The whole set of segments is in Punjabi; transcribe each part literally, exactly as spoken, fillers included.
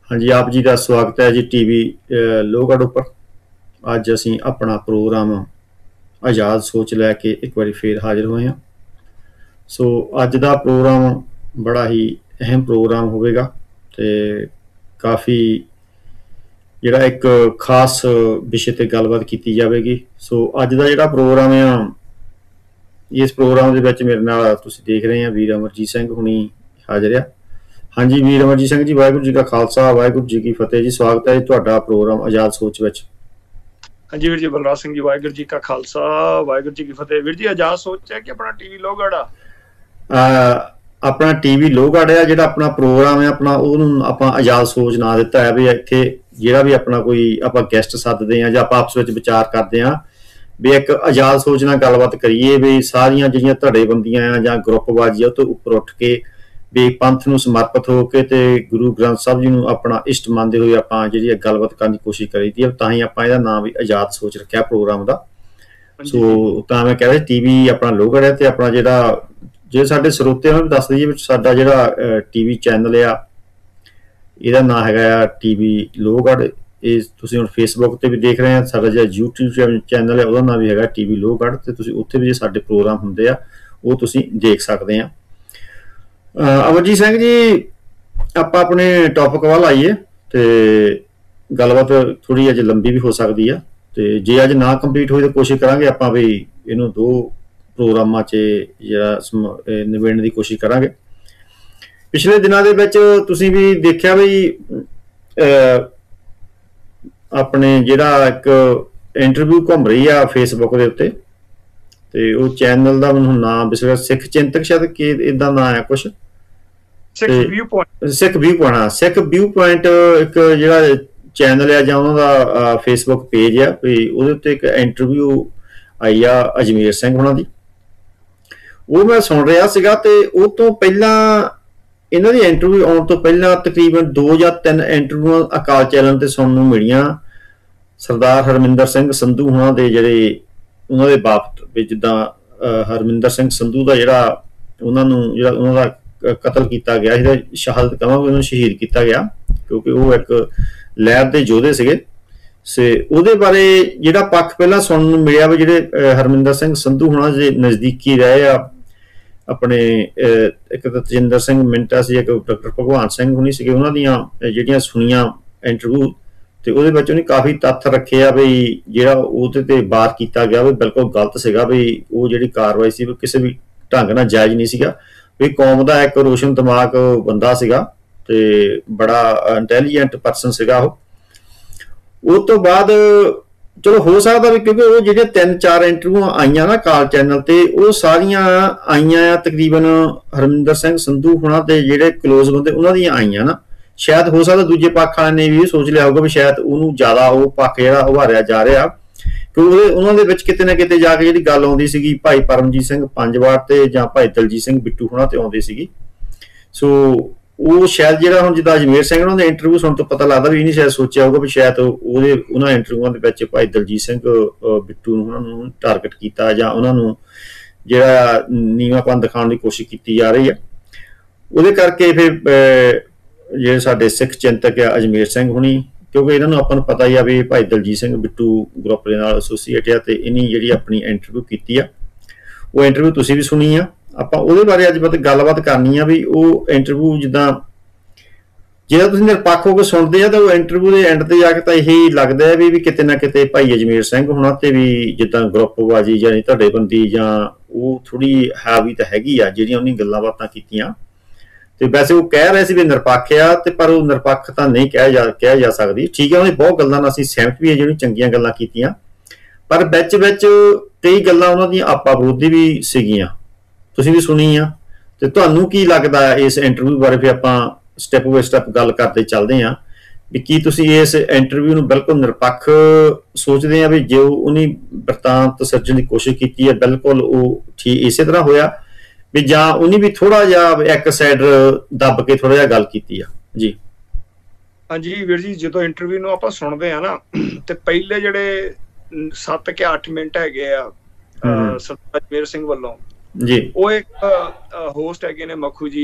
हाँ जी, आप जी का स्वागत है जी टीवी लोहगढ़ उपर। अज असी अपना प्रोग्राम आज़ाद सोच लैके एक बार फिर हाजिर होए हैं। सो अज का प्रोग्राम बड़ा ही अहम प्रोग्राम होगा तो काफ़ी जिहड़ा एक खास विषय पर गलबात की जाएगी। सो अज का जिहड़ा प्रोग्राम है, इस प्रोग्राम के विच मेरे नाल तुसीं देख रहे हैं वीर अमरजीत सिंह हुणी हाजिर है। हाँ जी वीर अमरजीत सिंह जी, वाहिगुरू जी का खालसा वाहिगुरू जी की फतेह जी। स्वागत है जी तुहाडा प्रोग्राम आज़ाद सोच विच। हाँ जी वीर जी, बलराज सिंह जी, वाहिगुरू जी का खालसा वाहिगुरू जी की फतेह। वीर जी, आज़ाद सोच है कि अपना टीवी लोहगढ़ आ अपना टीवी लोहगढ़ है, जिहड़ा अपना प्रोग्राम है अपना उहनूं आपां आज़ाद सोच ना दिता है। भी इत्थे जिहड़ा भी अपना कोई आपां गैसट सददे हां जां आपां आपस विच विचार करदे हां भी एक आज़ाद सोच नाल गलबात करिए। भी सारियां जिहड़ियां धड़ेबंदियां आ जां ग्रुपबाजी आ, उह तों उपर उठ के भी पंथ नूं समर्पित होकर ते गुरु ग्रंथ साहिब जी नूं अपना इष्ट मानते हुए आपां जिहड़ी गलबात करने की कोशिश करी दी है। तां ही आपां इहदा नाम भी आज़ाद सोच रखिया प्रोग्राम का। सो तां मैं कह रहा टीवी अपना लोहगढ़ है, तो अपना जिहड़ा जे साडे सरोते उन्हां नूं दस दईए साडा जिहड़ा टीवी चैनल आ, इहदा नाम हैगा टीवी लोहगढ़। ये तुसीं हुण फेसबुक ते भी देख रहे हैं। साडा जिहड़ा यूट्यूब चैनल है उहदा नाम भी हैगा टीवी लोहगढ़, ते तुसीं उत्थे भी जे साडे प्रोग्राम हुंदे आ वो तुसीं देख सकदे आ। अमरजीत सिंह जी, आप अपने टॉपिक वाल आइए तो गलबात थोड़ी अज लंबी भी हो सकती है, तो जे अज ना कंप्लीट हुई तो कोशिश करांगे आपां भी इनू दो प्रोग्रामां च जिहड़ा निबेड़न की कोशिश करांगे। पिछले दिनों दे विच तुसीं भी देखिया भी अपने जिहड़ा एक इंटरव्यू घूम रही है फेसबुक के उत्ते, ते वो चैनल का मैनूं नाम विसरिया, सिख चिंतक शायद कि इदा नाम है कुछ, Sikh view point. Sikh view point हाँ सिख व्यू पॉइंट एक जिहड़ा चैनल है जां उन्हां दा फेसबुक पेज है, भी उहदे उत्ते एक इंटरव्यू आई आ अजमेर सिंह हुणां दी। वो मैं सुन रहा सीगा, ते उह तों पहिलां इन्हां दी इंटरव्यू आउण तों पहिलां तकरीबन दो या तीन इंटरव्यू अकाल चैनल ते सुणन नूं मिलियां। सरदार हरमिंदर सिंह संधू हुणां दे जिहड़े उन्हां दे बाप भी जिद्दां हरमिंदर सिंह संधू का जिहड़ा उन्हां नूं जिहड़ा उन्हां दा कतल किया गया, शहादत कहांगे उन्होंने शहीद किया गया क्योंकि वो एक लहर के योधे सीगे। से उहदे बारे जिहड़ा पक्ष पहला सुनने नूं मिलिया भी जिहड़े हरमिंदर सिंह संधू हुणां दे नज़दीकी रहे आ अपने एक तजिंदर सिंह मिंटा से, एक डॉक्टर भगवान सिंह हुणी सीगे, उन्हां दीयां जिहड़ियां सुणियां इंटरव्यू ते उहदे विच उहने काफ़ी तत्थ रखे आ भी जिहड़ा उहदे ते वार किया गया भी बिल्कुल गलत सीगा, भी वो जिहड़ी कार्रवाई सी किसी भी ढंग नाल जायज़ नहीं सीगा। भी कौम का एक रोशन दिमाग बंदा सीगा ते बड़ा इंटैलीजेंट परसन सीगा। उस तो बाद चलो हो सकता भी क्योंकि वो जो तीन चार इंटरव्यू आईयां ना काल चैनल ते वो सारियां आईयां तकरीबन हरमिंदर सिंह संधू हुणां दे जिहड़े क्लोज बंदे उन्हां दियां आईयां ना। शायद हो सकता दूजे पक्ष वाले ने भी सोच लिया होगा भी शायद उन्होंने ज़्यादा वो पक्ष जिहड़ा उभारिया जा रहा, क्योंकि उन्होंने विच किते ना किते जाके जिहड़ी गल आउंदी सीगी भाई परमजीत सिंह पंजवाड़ ते जां भाई दलजीत सिंह बिट्टू हुणां ते आउंदी सीगी। सो वो शायद जिहड़ा हुण जिद्दां अजमेर सिंह हुणां दे इंटरव्यू सुण तो पता लगदा भी इन्हें शायद सोचिया होगा भी शायद उहदे उन्हां इंटरव्यूआं दे विच भाई दलजीत सिंह बिट्टू हुणां नूं टारगेट कीता जां उन्हां नूं जिहड़ा नीवांपन दिखाउण दी कोशिश कीती जा रही है। उहदे करके फिर जिहड़े साडे सिख चिंतक आ अजमेर सिंह हुणी, क्योंकि इन्होंने अपन पता ही आ भी भाई दलजीत सिंह बिट्टू ग्रुप के नाल एसोसीएट है, तो इन्हीं जिहड़ी अपनी इंटरव्यू की वो इंटरव्यू तुसीं भी सुनी आ। आपां उहदे बारे अज मत गलबात करनी आ भी वो इंटरव्यू जिद्दां जिहड़ा तुसीं निरपक्ष हो के सुणदे आ, तो वो इंटरव्यू के एंड ते जाके तां यही लगदा है भी किते ना किते भाई अजमेर सिंह हुणां ते भी जिद्दां ग्रुपबाजी जां धड़ेबंदी जां वो थोड़ी हावी तां हैगी आ जिहड़ियां उन्हीं गल्लां बातां कीतियां। तो वैसे वो कह रहे थे निरपक्ष आ, पर वो निरपक्ष तो नहीं कह जा कह जा सकती। ठीक है, उन्हें बहुत गल्लां असीं सहमत भी है जो चंगियां गल्लां कीतियां, पर विच विच कई गल्लां उन्हां दी आपा विरोधी भी सीगियां, तुसीं भी सुनी आ। ते तुहानूं की लगदा इस इंटरव्यू बारे? फिर आपां स्टैप बाय स्टैप गल करते चलदे हां भी की तुसीं इस इंटरव्यू नूं बिल्कुल निरपक्ष सोचदे आ भी जो उन्हें वरतांत सिरजण की कोशिश की है बिल्कुल वो ठीक इसे तरह होया भी जां उन्हें भी थोड़ा जिहा एक साइड दब के थोड़ा जिहा गल कीती आ जी? हाँ जी वीर जी, जो इंटरव्यू नूं आपां सुणदे आ ना ते पहले जिहड़े सत्त के अठ मिनट हैगे आ सरदार अजमेर सिंह वल्लों जी, वो एक होस्ट हैगे ने मखू जी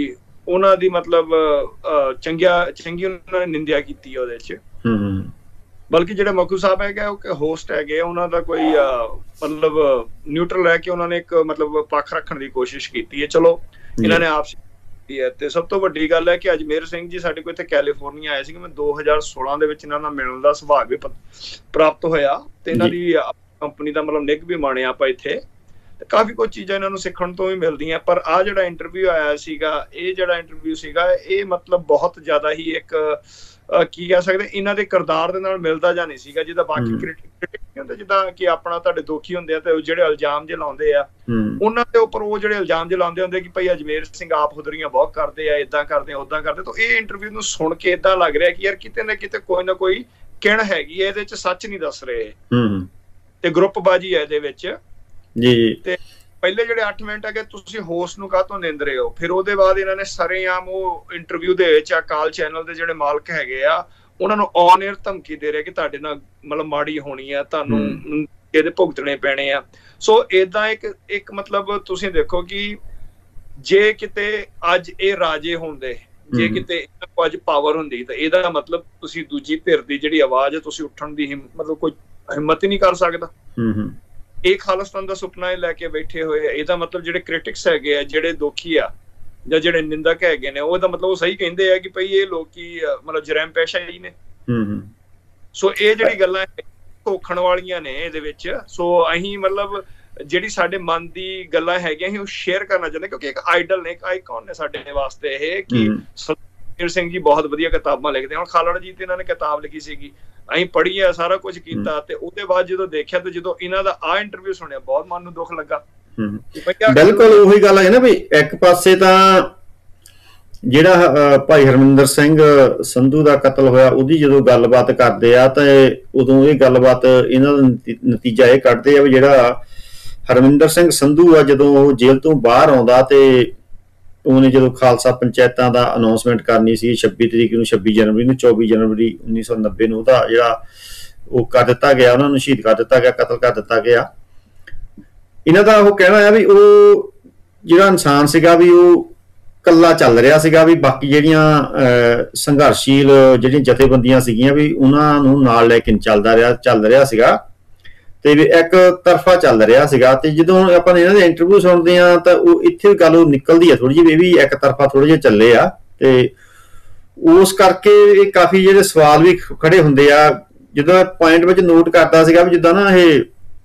ਉਹਨਾਂ ਦੀ ਮਤਲਬ ਚੰਗਿਆ ਚੰਗੀ ਉਹਨਾਂ ਨੇ ਨਿੰਦਿਆ ਕੀਤੀ ਉਹਦੇ 'ਚ। ਬਲਕਿ ਜਿਹੜੇ ਮੱਕੂ ਸਾਹਿਬ ਹੈਗੇ ਉਹ ਹੋਸਟ ਹੈਗੇ, ਉਹਨਾਂ ਦਾ ਕੋਈ ਮਤਲਬ ਨਿਊਟਰਲ ਰਹਿ ਕੇ ਉਹਨਾਂ ਨੇ ਇੱਕ ਮਤਲਬ ਪੱਖ ਰੱਖਣ ਦੀ ਕੋਸ਼ਿਸ਼ ਕੀਤੀ ਹੈ। ਚਲੋ ਇਹਨਾਂ ਨੇ ਆਪ ਹੈ। ਤੇ ਸਭ ਤੋਂ ਵੱਡੀ ਗੱਲ ਹੈ ਕਿ ਅਜਮੇਰ ਸਿੰਘ ਜੀ ਸਾਡੇ ਕੋਲ ਇੱਥੇ ਕੈਲੀਫੋਰਨੀਆ ਆਏ ਸੀ। ਮੈਂ ਦੋ ਹਜ਼ਾਰ ਸੋਲਾਂ ਦੇ ਵਿੱਚ ਇਹਨਾਂ ਨਾਲ ਮਿਲਣ ਦਾ ਸੁਭਾਗ ਵੀ ਪ੍ਰਾਪਤ ਹੋਇਆ ਤੇ ਇਹਨਾਂ ਦੀ ਕੰਪਨੀ ਦਾ ਮਤਲਬ ਨਿੱਘ ਵੀ ਮਾਣਿਆ ਆਪਾਂ ਇੱਥੇ, ਤੇ ਕਾਫੀ ਕੁਝ ਚੀਜ਼ਾਂ ਇਹਨਾਂ ਨੂੰ ਸਿੱਖਣ ਤੋਂ ਵੀ ਮਿਲਦੀਆਂ। ਪਰ ਆ ਜਿਹੜਾ ਇੰਟਰਵਿਊ ਆਇਆ ਸੀਗਾ, ਇਹ ਜਿਹੜਾ ਇੰਟਰਵਿਊ ਸੀਗਾ ਇਹ ਮਤਲਬ ਬਹੁਤ ਜ਼ਿਆਦਾ ਹੀ ਇੱਕ ਕੀ ਕਹਿ ਸਕਦੇ ਇਹਨਾਂ ਦੇ ਕਿਰਦਾਰ ਦੇ ਨਾਲ ਮਿਲਦਾ ਜਾਂ ਨਹੀਂ ਸੀਗਾ। ਜਿੱਦਾਂ ਬਾਕੀ ਕ੍ਰਿਟਿਕ ਹੁੰਦੇ, ਜਿੱਦਾਂ ਕਿ ਆਪਣਾ ਤੁਹਾਡੇ ਦੋਖੀ ਹੁੰਦੇ ਆ ਤੇ ਜਿਹੜੇ ਇਲਜ਼ਾਮ ਜੇ ਲਾਉਂਦੇ ਆ ਉਹਨਾਂ ਦੇ ਉੱਪਰ, ਉਹ ਜਿਹੜੇ ਇਲਜ਼ਾਮ ਜੇ ਲਾਉਂਦੇ ਹੁੰਦੇ ਕਿ ਭਾਈ ਅਜਮੇਰ ਸਿੰਘ ਆਪ ਹੁਦਰੀਆਂ ਬਹੁਤ ਕਰਦੇ ਆ, ਏਦਾਂ ਕਰਦੇ ਆ, ਓਦਾਂ ਕਰਦੇ। ਤਾਂ ਇਹ ਇੰਟਰਵਿਊ ਨੂੰ ਸੁਣ ਕੇ ਏਦਾਂ ਲੱਗ ਰਿਹਾ ਕਿ ਯਾਰ ਕਿਤੇ ਨਾ ਕਿਤੇ ਕੋਈ ਨਾ ਕੋਈ ਕਿਣ ਹੈਗੀ ਹੈ, ਇਹਦੇ ਚ ਸੱਚ ਨਹੀਂ ਦੱਸ ਰਹੇ ਤੇ ਗਰੁੱਪਬਾਜੀ ਹੈ ਇਹਦੇ ਵਿੱਚ ਜੀ। ਤੇ ਪਹਿਲੇ ਜਿਹੜੇ ਅੱਠ ਮਿੰਟ ਹੈਗੇ ਤੁਸੀਂ ਹੋਸਟ ਨੂੰ ਕਾਹਤੋਂ ਨਿੰਦ ਰਹੇ ਹੋ, ਫਿਰ ਉਹਦੇ ਬਾਅਦ ਇਹਨਾਂ ਨੇ ਸਰੇਆਮ ਉਹ ਇੰਟਰਵਿਊ ਦੇ ਵਿੱਚ ਅਕਾਲ ਚੈਨਲ ਦੇ ਜਿਹੜੇ ਮਾਲਕ ਹੈਗੇ ਆ ਉਹਨਾਂ ਨੂੰ ਔਨ 에ਅਰ ਧਮਕੀ ਦੇ ਰਹੇ ਕਿ ਤੁਹਾਡੇ ਨਾਲ ਮਤਲਬ ਮਾੜੀ ਹੋਣੀ ਆ, ਤੁਹਾਨੂੰ ਇਹਦੇ ਭੁਗਤਣੇ ਪੈਣੇ ਆ। ਸੋ ਏਦਾਂ ਇੱਕ ਇੱਕ ਮਤਲਬ ਤੁਸੀਂ ਦੇਖੋ ਕਿ ਜੇ ਕਿਤੇ ਅੱਜ ਇਹ ਰਾਜੇ ਹੁੰਦੇ, ਜੇ ਕਿਤੇ ਇਹਨਾਂ ਕੋਲ ਅੱਜ ਪਾਵਰ ਹੁੰਦੀ ਤਾਂ ਇਹਦਾ ਮਤਲਬ ਤੁਸੀਂ ਦੂਜੀ ਧਿਰ ਦੀ ਜਿਹੜੀ ਆਵਾਜ਼ ਹੈ ਤੁਸੀਂ ਉੱਠਣ ਦੀ ਮਤਲਬ ਕੋਈ ਹਿੰਮਤ ਹੀ ਨਹੀਂ ਕਰ ਸਕਦਾ। ਇਹ ਖਾਲਿਸਤਾਨ ਦਾ ਸੁਪਨਾ ਇਹ ਲੈ ਕੇ ਬੈਠੇ ਹੋਏ ਆ। ਇਹਦਾ ਮਤਲਬ ਜਿਹੜੇ ਕ੍ਰਿਟਿਕਸ ਹੈਗੇ ਆ, ਜਿਹੜੇ ਦੋਖੀ ਆ ਜਾਂ ਜਿਹੜੇ ਨਿੰਦਕ ਹੈਗੇ ਨੇ, ਉਹਦਾ ਮਤਲਬ ਉਹ ਸਹੀ ਕਹਿੰਦੇ ਆ ਕਿ ਭਈ ਇਹ ਲੋਕੀ ਮਤਲਬ ਜਰੈਮ ਪੇਸ਼ਾ ਹੀ ਨੇ। ਸੋ ਇਹ ਜਿਹੜੀ ਗੱਲਾਂ ਧੋਖਣ ਵਾਲੀਆਂ ਨੇ ਇਹਦੇ ਵਿੱਚ। ਸੋ ਅਸੀਂ ਮਤਲਬ ਜਿਹੜੀ ਸਾਡੇ ਮਨ ਦੀ ਗੱਲਾਂ ਹੈਗੀਆਂ ਅਸੀਂ ਉਹ ਸ਼ੇਅਰ ਕਰਨਾ ਚਾਹੁੰਦੇ, ਕਿਉਂਕਿ ਇੱਕ ਆਈਡਲ ਨੇ, ਇੱਕ ਆਈਕਨ ਨੇ ਸਾਡੇ ਵਾਸਤੇ ਇਹ ਕਿ ਸਤਿੰਦਰ ਸਿੰਘ ਜੀ ਬਹੁਤ ਵਧੀਆ ਕਿਤਾਬਾਂ ਲਿਖਦੇ। ਹੁਣ ਖਾਲੜ ਜੀ ਤੇ ਇਹਨਾਂ ਨੇ ਕਿਤਾਬ ਲਿਖੀ ਸੀਗੀ, ਅਸੀਂ ਪੜ੍ਹੀ ਆ, ਸਾਰਾ ਕੁਝ ਕੀਤਾ, ਤੇ ਉਹਦੇ ਬਾਅਦ ਜਦੋਂ ਦੇਖਿਆ ਤੇ ਜਦੋਂ ਇਹਨਾਂ ਦਾ ਆਹ ਇੰਟਰਵਿਊ ਸੁਣਿਆ ਬਹੁਤ ਮਨ ਨੂੰ ਦੁੱਖ ਲੱਗਾ। ਬਿਲਕੁਲ ਉਹੀ ਗੱਲ ਹੈ ਨਾ ਵੀ ਇੱਕ ਪਾਸੇ ਤਾਂ ਜਿਹੜਾ ਭਾਈ ਹਰਮਿੰਦਰ ਸਿੰਘ ਸੰਧੂ ਦਾ ਕਤਲ ਹੋਇਆ ਉਹਦੀ ਜਦੋਂ ਗੱਲਬਾਤ ਕਰਦੇ ਆ ਤਾਂ ਉਦੋਂ ਇਹ ਗੱਲਬਾਤ ਇਹਨਾਂ ਦਾ ਨਤੀਜਾ ਇਹ ਕੱਢਦੇ ਆ ਵੀ ਜਿਹੜਾ ਹਰਮਿੰਦਰ ਸਿੰਘ ਸੰਧੂ ਆ ਜਦੋਂ ਉਹ ਜੇਲ੍ਹ ਤੋਂ ਬਾਹਰ ਆਉਂਦਾ ਤੇ ਉਹਨੇ ਜਦੋਂ ਖਾਲਸਾ ਪੰਚਾਇਤਾਂ ਦਾ ਅਨਾਉਂਸਮੈਂਟ ਕਰਨੀ ਸੀ ਛੱਬੀ ਤਰੀਕ ਨੂੰ, ਛੱਬੀ ਜਨਵਰੀ ਨੂੰ, ਚੌਵੀ ਜਨਵਰੀ ਉੱਨੀ ਸੌ ਨੱਬੇ ਨੂੰ ਉਹਦਾ ਜਿਹੜਾ ਉਹ ਕਰ ਦਿੱਤਾ ਗਿਆ, ਉਹਨਾਂ ਨੂੰ ਸ਼ਹੀਦ ਕਰ ਦਿੱਤਾ ਗਿਆ, ਕਤਲ ਕਰ ਦਿੱਤਾ ਗਿਆ। ਇਹਨਾਂ ਦਾ ਉਹ ਕਹਿਣਾ ਆ ਵੀ ਉਹ ਜਿਹੜਾ ਇਨਸਾਨ ਸੀਗਾ ਵੀ ਉਹ ਕੱਲਾ ਚੱਲ ਰਿਹਾ ਸੀਗਾ, ਵੀ ਬਾਕੀ ਜਿਹੜੀਆਂ ਸੰਘਰਸ਼ੀਲ ਜਿਹੜੀਆਂ ਜਥੇਬੰਦੀਆਂ ਸੀਗੀਆਂ ਵੀ ਉਹਨਾਂ ਨੂੰ ਨਾਲ ਲੈ ਕੇ ਚੱਲਦਾ ਰਿਹਾ ਚੱਲ ਰਿਹਾ ਸੀਗਾ ਤੇ ਵੀ ਇੱਕ ਤਰਫਾ ਚੱਲ ਰਿਹਾ ਸੀਗਾ। ਤੇ ਜਦੋਂ ਆਪਾਂ ਇਹਨਾਂ ਦੇ ਇੰਟਰਵਿਊ ਸੁਣਦੇ ਆ ਤਾਂ ਉਹ ਇੱਥੇ ਗੱਲ ਉਹ ਨਿਕਲਦੀ ਆ ਥੋੜੀ ਜਿਹੀ, ਇਹ ਵੀ ਇੱਕ ਤਰਫਾ ਥੋੜੇ ਜਿਹੇ ਚੱਲੇ ਆ ਤੇ ਉਸ ਕਰਕੇ ਇਹ ਕਾਫੀ ਜਿਹੜੇ ਸਵਾਲ ਵੀ ਖੜੇ ਹੁੰਦੇ ਆ। ਜਦੋਂ ਪੁਆਇੰਟ ਵਿੱਚ ਨੋਟ ਕਰਦਾ ਸੀਗਾ ਵੀ ਜਿੱਦਾਂ ਨਾ ਇਹ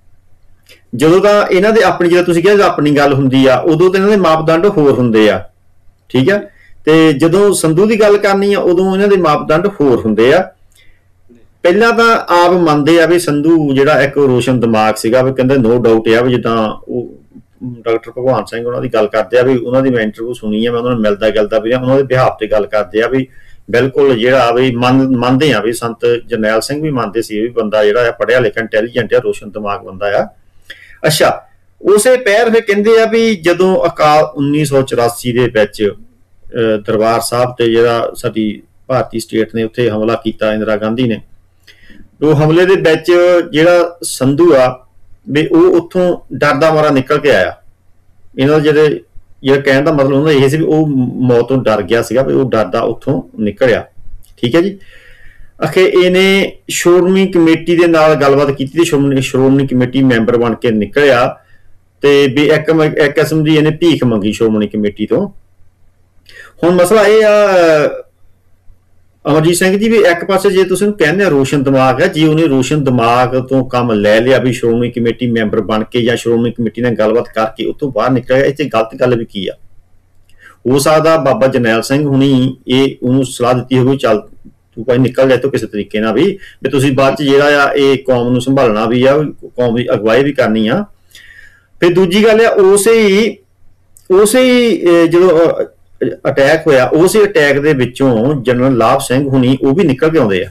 ਜਦੋਂ ਤਾਂ ਇਹਨਾਂ ਦੇ ਆਪਣੀ, ਜਦੋਂ ਤੁਸੀਂ ਕਿਹਾ ਆਪਣੀ ਗੱਲ ਹੁੰਦੀ ਆ ਉਦੋਂ ਤਾਂ ਇਹਨਾਂ ਦੇ ਮਾਪਦੰਡ ਹੋਰ ਹੁੰਦੇ ਆ, ਠੀਕ ਆ, ਤੇ ਜਦੋਂ ਸੰਧੂ ਦੀ ਗੱਲ ਕਰਨੀ ਆ ਉਦੋਂ ਇਹਨਾਂ ਦੇ ਮਾਪਦੰਡ ਹੋਰ ਹੁੰਦੇ ਆ। ਪਹਿਲਾਂ ਤਾਂ ਆਪ ਮੰਨਦੇ ਆ ਵੀ ਸੰਧੂ ਜਿਹੜਾ ਇੱਕ ਰੋਸ਼ਨ ਦਿਮਾਗ ਸੀਗਾ, ਵੀ ਕਹਿੰਦੇ ਨੋ ਡਾਊਟ ਆ ਵੀ ਜਿੱਦਾਂ ਉਹ ਡਾਕਟਰ ਭਗਵਾਨ ਸਿੰਘ ਉਹਨਾਂ ਦੀ ਗੱਲ ਕਰਦੇ ਆ ਵੀ ਉਹਨਾਂ ਦੀ ਮੈਂ ਇੰਟਰਵਿਊ ਸੁਣੀ ਆ, ਮੈਂ ਉਹਨਾਂ ਨੂੰ ਮਿਲਦਾ ਗਿਲਦਾ ਵੀ ਉਹਨਾਂ ਦੇ ਬਿਹਾਫ ਤੇ ਗੱਲ ਕਰਦੇ ਆ ਵੀ ਬਿਲਕੁਲ ਜਿਹੜਾ ਵੀ ਮੰਨ ਮੰਨਦੇ ਆ ਵੀ ਸੰਤ ਜਰਨੈਲ ਸਿੰਘ ਵੀ ਮੰਨਦੇ ਸੀ ਵੀ ਬੰਦਾ ਜਿਹੜਾ ਆ ਪੜ੍ਹਿਆ ਲਿਖਿਆ ਇੰਟੈਲੀਜੈਂਟ ਆ, ਰੋਸ਼ਨ ਦਿਮਾਗ ਬੰਦਾ ਆ। ਅੱਛਾ, ਉਸੇ ਪੈਰ ਫਿਰ ਕਹਿੰਦੇ ਆ ਵੀ ਜਦੋਂ ਅਕਾਲ ਉੱਨੀ ਸੌ ਚੁਰਾਸੀ ਦੇ ਵਿੱਚ ਦਰਬਾਰ ਸਾਹਿਬ ਤੇ ਜਿਹੜਾ ਸਾਡੀ ਭਾਰਤੀ ਸਟੇਟ ਨੇ ਉੱਥੇ ਹਮਲਾ ਕੀਤਾ ਇੰਦਰਾ ਗਾਂਧੀ ਨੇ, ਉਹ ਹਮਲੇ ਦੇ ਵਿੱਚ ਜਿਹੜਾ ਸੰਧੂ ਆ ਵੀ ਉਹ ਉੱਥੋਂ ਡਰਦਾ ਮਾਰਾ ਨਿਕਲ ਕੇ ਆਇਆ। ਇਹਨਾਂ ਦਾ ਜਿਹੜੇ ਜਿਹੜਾ ਕਹਿਣ ਦਾ ਮਤਲਬ ਹੁੰਦਾ ਇਹ ਸੀ ਵੀ ਉਹ ਮੌਤ ਤੋਂ ਡਰ ਗਿਆ ਸੀਗਾ, ਵੀ ਉਹ ਡਰਦਾ ਉੱਥੋਂ ਨਿਕਲਿਆ। ਠੀਕ ਹੈ ਜੀ। ਅਖੇ ਇਹਨੇ ਸ਼੍ਰੋਮਣੀ ਕਮੇਟੀ ਦੇ ਨਾਲ ਗੱਲਬਾਤ ਕੀਤੀ ਤੇ ਸ਼੍ਰੋਮਣੀ ਸ਼੍ਰੋਮਣੀ ਕਮੇਟੀ ਮੈਂਬਰ ਬਣ ਕੇ ਨਿਕਲਿਆ ਤੇ ਵੀ ਇੱਕ ਇੱਕ ਕਿਸਮ ਦੀ ਇਹਨੇ ਭੀਖ ਮੰਗੀ ਸ਼੍ਰੋਮਣੀ ਕਮੇਟੀ ਤੋਂ। ਹੁਣ ਮਸਲਾ ਇਹ ਆ ਅਮਰਜੀਤ ਸਿੰਘ ਜੀ ਵੀ ਇੱਕ ਪਾਸੇ ਜੇ ਤੁਸੀਂ ਕਹਿੰਦੇ ਰੋਸ਼ਨ ਦਿਮਾਗ ਹੈ, ਜੇ ਉਹਨੇ ਰੋਸ਼ਨ ਦਿਮਾਗ ਤੋਂ ਕੰਮ ਲੈ ਲਿਆ ਵੀ ਸ਼੍ਰੋਮਣੀ ਕਮੇਟੀ ਮੈਂਬਰ ਬਣ ਕੇ ਜਾਂ ਸ਼੍ਰੋਮਣੀ ਕਮੇਟੀ ਨਾਲ ਗੱਲਬਾਤ ਕਰਕੇ ਉੱਥੋਂ ਬਾਹਰ ਨਿਕਲਿਆ, ਇੱਥੇ ਗਲਤ ਗੱਲ ਵੀ ਕੀ ਆ? ਹੋ ਸਕਦਾ ਬਾਬਾ ਜਰਨੈਲ ਸਿੰਘ ਹੁਣੀ ਇਹ ਉਹਨੂੰ ਸਲਾਹ ਦਿੱਤੀ ਹੋਵੇ ਚੱਲ ਤੂੰ ਭਾਈ ਨਿਕਲ ਜਾ ਤੋਂ ਕਿਸੇ ਤਰੀਕੇ ਨਾਲ ਵੀ ਵੀ ਤੁਸੀਂ ਬਾਅਦ ਚ ਜਿਹੜਾ ਆ ਇਹ ਕੌਮ ਨੂੰ ਸੰਭਾਲਣਾ ਵੀ ਆ, ਕੌਮ ਦੀ ਅਗਵਾਈ ਵੀ ਕਰਨੀ ਆ। ਫਿਰ ਦੂਜੀ ਗੱਲ ਆ ਉਸੇ ਹੀ ਉਸੇ ਹੀ ਜਦੋਂ ਅਟੈਕ ਹੋਇਆ ਉਸੇ ਅਟੈਕ ਦੇ ਵਿੱਚੋਂ ਜਨਰਲ ਲਾਭ ਸਿੰਘ ਹੁਣੀ ਉਹ ਵੀ ਨਿਕਲ ਕੇ ਆਉਂਦੇ ਆ।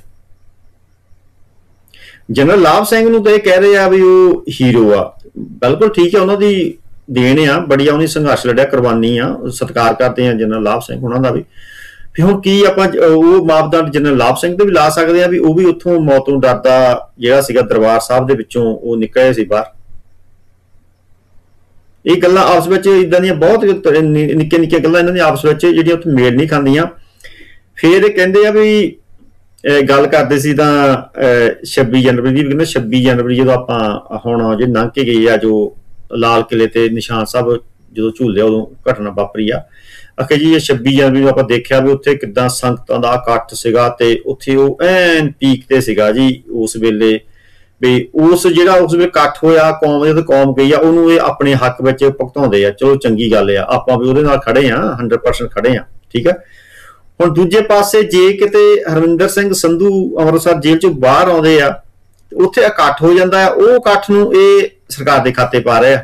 ਜਨਰਲ ਲਾਭ ਸਿੰਘ ਨੂੰ ਤਾਂ ਇਹ ਕਹਿ ਰਹੇ ਆ ਵੀ ਉਹ ਹੀਰੋ ਆ, ਬਿਲਕੁਲ ਠੀਕ ਹੈ, ਉਹਨਾਂ ਦੀ ਦੇਣ ਆ, ਬੜੀ ਉਹਨੇ ਸੰਘਰਸ਼ ਲੜਿਆ, ਕੁਰਬਾਨੀ ਆ, ਸਤਿਕਾਰ ਕਰਦੇ ਆ ਜਨਰਲ ਲਾਭ ਸਿੰਘ ਉਹਨਾਂ ਦਾ ਵੀ। ਫਿਰ ਹੁਣ ਕੀ ਆਪਾਂ ਉਹ ਮਾਪਦੰਡ ਜਨਰਲ ਲਾਭ ਸਿੰਘ ਤੇ ਵੀ ਲਾ ਸਕਦੇ ਆ ਵੀ ਉਹ ਵੀ ਉੱਥੋਂ ਮੌਤ ਤੋਂ ਡਰਦਾ ਜਿਹੜਾ ਸੀਗਾ ਦਰਬਾਰ ਸਾਹਿਬ ਦੇ ਵਿੱਚੋਂ ਉਹ ਨਿਕਲਿਆ ਸੀ ਬਾਹਰ। ਇਹ ਗੱਲਾਂ ਆਪਸ ਵਿੱਚ ਇਦਾਂ ਦੀਆਂ ਬਹੁਤ ਨਿੱਕੇ ਨਿੱਕੇ ਗੱਲਾਂ ਇਹਨਾਂ ਦੀਆਂ ਆਪਸ ਵਿੱਚ ਜਿਹੜੀਆਂ ਉੱਥੇ ਮੇਲ ਨਹੀਂ ਖਾਂਦੀਆਂ। ਫਿਰ ਇਹ ਕਹਿੰਦੇ ਆ ਵੀ ਗੱਲ ਕਰਦੇ ਸੀ ਤਾਂ ਛੱਬੀ ਜਨਵਰੀ ਦੀ, ਵੀ ਕਹਿੰਦੇ ਛੱਬੀ ਜਨਵਰੀ ਜਦੋਂ ਆਪਾਂ ਹੁਣ ਜੇ ਲੰਘ ਕੇ ਗਈ ਆ, ਜੋ ਲਾਲ ਕਿਲੇ ਤੇ ਨਿਸ਼ਾਨ ਸਾਹਿਬ ਜਦੋਂ ਝੂਲਿਆ ਉਦੋਂ ਘਟਨਾ ਵਾਪਰੀ ਆ। ਆਖੇ ਜੀ ਇਹ ਛੱਬੀ ਜਨਵਰੀ ਨੂੰ ਆਪਾਂ ਦੇਖਿਆ ਵੀ ਉੱਥੇ ਕਿੱਦਾਂ ਸੰਗਤਾਂ ਦਾ ਇਕੱਠ ਸੀਗਾ ਤੇ ਉੱਥੇ ਉਹ ਐਨ ਪੀਕ ਤੇ ਸੀਗਾ ਜੀ ਉਸ ਵੇਲੇ, ਵੀ ਉਸ ਜਿਹੜਾ ਉਸ ਵੇਲੇ ਇਕੱਠ ਹੋਇਆ ਕੌਮ ਜਦੋਂ ਕੌਮ ਗਈ ਆ ਉਹਨੂੰ ਇਹ ਆਪਣੇ ਹੱਕ ਵਿੱਚ ਭੁਗਤਾਉਂਦੇ ਆ। ਚਲੋ ਚੰਗੀ ਗੱਲ ਆ, ਆਪਾਂ ਵੀ ਉਹਦੇ ਨਾਲ ਖੜੇ ਆ, ਹੰਡਰਡ ਪਰਸੈਂਟ ਖੜੇ ਆ, ਠੀਕ ਆ। ਹੁਣ ਦੂਜੇ ਪਾਸੇ ਜੇ ਕਿਤੇ ਹਰਮਿੰਦਰ ਸਿੰਘ ਸੰਧੂ ਅੰਮ੍ਰਿਤਸਰ ਜੇਲ੍ਹ ਚੋਂ ਬਾਹਰ ਆਉਂਦੇ ਆ, ਉੱਥੇ ਇਕੱਠ ਹੋ ਜਾਂਦਾ ਆ, ਉਹ ਇਕੱਠ ਨੂੰ ਇਹ ਸਰਕਾਰ ਦੇ ਖਾਤੇ ਪਾ ਰਹੇ ਆ।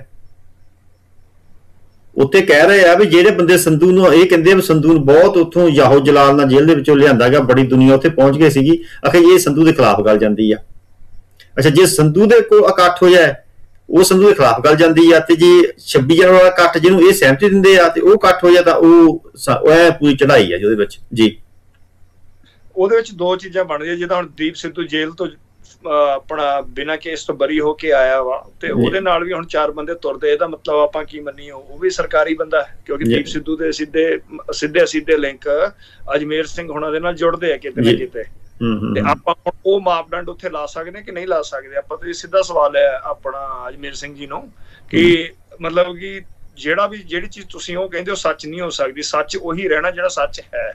ਉੱਥੇ ਕਹਿ ਰਹੇ ਆ ਵੀ ਜਿਹੜੇ ਬੰਦੇ ਸੰਧੂ ਨੂੰ ਇਹ ਕਹਿੰਦੇ ਆ ਵੀ ਸੰਧੂ ਨੂੰ ਬਹੁਤ ਉੱਥੋਂ ਯਾਹੋ ਜਲਾਲ ਨਾਲ ਜੇਲ੍ਹ ਦੇ ਵਿੱਚੋਂ ਲਿਆਂਦਾ ਗਿਆ, ਬੜੀ ਦੁਨੀਆ ਉੱਥੇ ਪਹੁੰਚ ਗਈ ਸੀਗੀ। ਆਖੇ ਇਹ ਸੰਧੂ ਦੇ ਖਿਲਾਫ ਗੱਲ ਜਾਂਦੀ ਆ। ਅੱਛਾ, ਜੇ ਸੰਧੂ ਦੇ ਕੋਲ ਇਕੱਠ ਹੋ ਜਾਏ ਉਹ ਸੰਧੂ ਦੇ ਖਿਲਾਫ ਗੱਲ ਜਾਂਦੀ ਆ, ਤੇ ਜੇ ਛੱਬੀ ਜਨਵਰੀ ਵਾਲਾ ਇਕੱਠ ਜਿਹਨੂੰ ਇਹ ਸਹਿਮਤੀ ਦਿੰਦੇ ਆ ਤੇ ਉਹ ਇਕੱਠ ਹੋ ਜਾਏ ਤਾਂ ਉਹ ਐ ਪੂਰੀ ਚੜਾਈ ਆ ਜਿਹਦੇ ਵਿੱਚ ਜੀ। ਉਹਦੇ ਵਿੱਚ ਦੋ ਚੀਜ਼ਾਂ ਬਣਦੀਆਂ, ਜਿੱਦਾਂ ਹੁਣ ਦੀਪ ਸਿੱਧੂ ਜੇਲ੍ਹ ਤੋਂ ਆਪਣਾ ਬਿਨਾਂ ਕੇਸ ਤੋਂ ਬਰੀ ਹੋ ਕੇ ਆਇਆ ਵਾ, ਤੇ ਉਹਦੇ ਨਾਲ ਵੀ ਹੁਣ ਚਾਰ ਬੰਦੇ ਤੁਰਦੇ। ਇਹਦਾ ਮਤਲਬ ਆਪਾਂ ਕੀ ਮੰਨੀਏ, ਉਹ ਵੀ ਸਰਕਾਰੀ ਬੰਦਾ ਹੈ, ਕਿਉਂਕਿ ਦੀਪ ਸਿੱਧੂ ਦੇ ਸਿੱਧੇ ਸਿੱਧੇ ਸਿੱਧੇ ਲਿੰਕ ਅਜਮੇਰ ਸਿੰਘ ਹੁਣਾਂ ਦੇ ਨਾਲ ਜੁੜਦੇ ਆ ਕਿਤੇ ਨਾ ਕਿਤੇ। ਤੇ ਆਪਾਂ ਹੁਣ ਉਹ ਮਾਪਦੰਡ ਉੱਥੇ ਲਾ ਸਕਦੇ ਕਿ ਨਹੀਂ ਲਾ ਸਕਦੇ? ਆਪਾਂ ਤਾਂ ਇਹ ਸਿੱਧਾ ਸਵਾਲ ਹੈ ਆਪਣਾ ਅਜਮੇਰ ਸਿੰਘ ਜੀ ਨੂੰ, ਕਿ ਮਤਲਬ ਕਿ ਜਿਹੜਾ ਵੀ ਜਿਹੜੀ ਚੀਜ਼ ਤੁਸੀਂ ਉਹ ਕਹਿੰਦੇ ਹੋ ਸੱਚ ਨਹੀਂ ਹੋ ਸਕਦੀ, ਸੱਚ ਉਹੀ ਰਹਿਣਾ ਜਿਹੜਾ ਸੱਚ ਹੈ।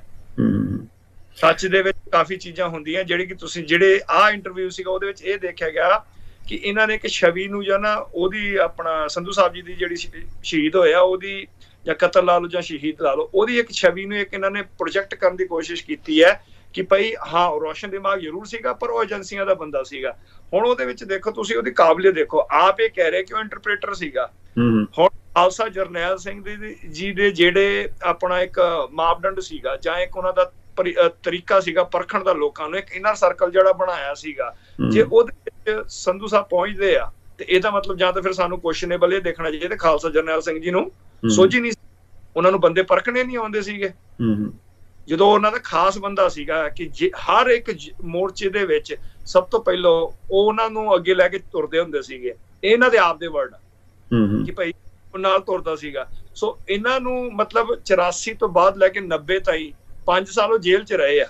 ਸੱਚ ਦੇ ਵਿੱਚ ਕਾਫੀ ਚੀਜ਼ਾਂ ਹੁੰਦੀਆਂ ਜਿਹੜੀ ਕਿ ਤੁਸੀਂ ਜਿਹੜੇ ਆਹ ਇੰਟਰਵਿਊ ਸੀਗਾ ਉਹਦੇ ਵਿੱਚ ਇਹ ਦੇਖਿਆ ਗਿਆ ਕਿ ਇਹਨਾਂ ਨੇ ਇੱਕ ਛਵੀ ਨੂੰ ਜਾਂ ਨਾ ਉਹਦੀ ਆਪਣਾ ਸੰਧੂ ਸਾਹਿਬ ਜੀ ਦੀ ਜਿਹੜੀ ਸ਼ਹੀਦ ਹੋਇਆ ਉਹਦੀ, ਜਾਂ ਕਤਲ ਲਾ ਲਓ ਜਾਂ ਸ਼ਹੀਦ ਲਾ ਲਓ, ਉਹਦੀ ਇੱਕ ਛਵੀ ਨੂੰ ਇੱਕ ਇਹਨਾਂ ਨੇ ਪ੍ਰੋਜੈਕਟ ਕਰਨ ਦੀ ਕੋਸ਼ਿਸ਼ ਕੀਤੀ ਹੈ ਕਿ ਭਾਈ ਹਾਂ ਰੋਸ਼ਨ ਦਿਮਾਗ ਜ਼ਰੂਰ ਸੀਗਾ ਪਰ ਉਹ ਏਜੰਸੀਆਂ ਦਾ ਬੰਦਾ ਸੀਗਾ। ਹੁਣ ਉਹਦੇ ਵਿੱਚ ਦੇਖੋ ਤੁਸੀਂ ਉਹਦੀ ਕਾਬਲੀਅਤ ਦੇਖੋ, ਆਪ ਇਹ ਕਹਿ ਰਹੇ ਕਿ ਉਹ ਇੰਟਰਪ੍ਰੀਟਰ ਸੀਗਾ। ਹੁਣ ਖਾਲਸਾ ਜਰਨੈਲ ਸਿੰਘ ਜੀ ਦੇ ਜਿਹੜੇ ਆਪਣਾ ਇੱਕ ਮਾਪਦੰਡ ਸੀਗਾ ਜਾਂ ਇੱਕ ਉਹਨਾਂ ਦਾ ਤਰੀਕਾ ਸੀਗਾ ਪਰਖਣ ਦਾ ਲੋਕਾਂ ਨੂੰ, ਇੱਕ ਇਨਰ ਸਰਕਲ ਜਿਹੜਾ ਬਣਾਇਆ ਸੀਗਾ, ਜੇ ਉਹਦੇ ਵਿੱਚ ਸੰਧੂ ਸਾਹਿਬ ਪਹੁੰਚਦੇ ਆ ਤੇ ਇਹਦਾ ਮਤਲਬ ਜਾਂ ਤਾਂ ਫਿਰ ਸਾਨੂੰ ਕੁਐਸਚਨੇਬਲ ਇਹ ਦੇਖਣਾ ਚਾਹੀਦਾ ਖਾਲਸਾ ਜਰਨੈਲ ਸਿੰਘ ਜੀ ਨੂੰ ਸੋਝੀ ਨਹੀਂ, ਉਹਨਾਂ ਨੂੰ ਬੰਦੇ ਪਰਖਣੇ ਨਹੀਂ ਆਉਂਦੇ ਸੀਗੇ ਜਦੋਂ ਉਹਨਾਂ ਦਾ ਖਾਸ ਬੰਦਾ ਸੀਗਾ ਕਿ ਹਰ ਇੱਕ ਮੋਰਚੇ ਦੇ ਵਿੱਚ ਸਭ ਤੋਂ ਪਹਿਲਾਂ ਉਹ ਉਹਨਾਂ ਨੂੰ ਅੱਗੇ ਲੈ ਕੇ ਤੁਰਦੇ ਹੁੰਦੇ ਸੀਗੇ। ਇਹਨਾਂ ਦੇ ਆਪ ਦੇ ਵਰਡ ਕਿ ਭਾਈ ਉਹ ਨਾਲ ਤੁਰਦਾ ਸੀਗਾ। ਸੋ ਇਹਨਾਂ ਨੂੰ ਮਤਲਬ ਚੁਰਾਸੀ ਤੋਂ ਬਾਅਦ ਲੈ ਕੇ ਨੱਬੇ ਤਾਈਂ ਪੰਜ ਸਾਲ ਉਹ ਜੇਲ੍ਹ ਚ ਰਹੇ ਆ।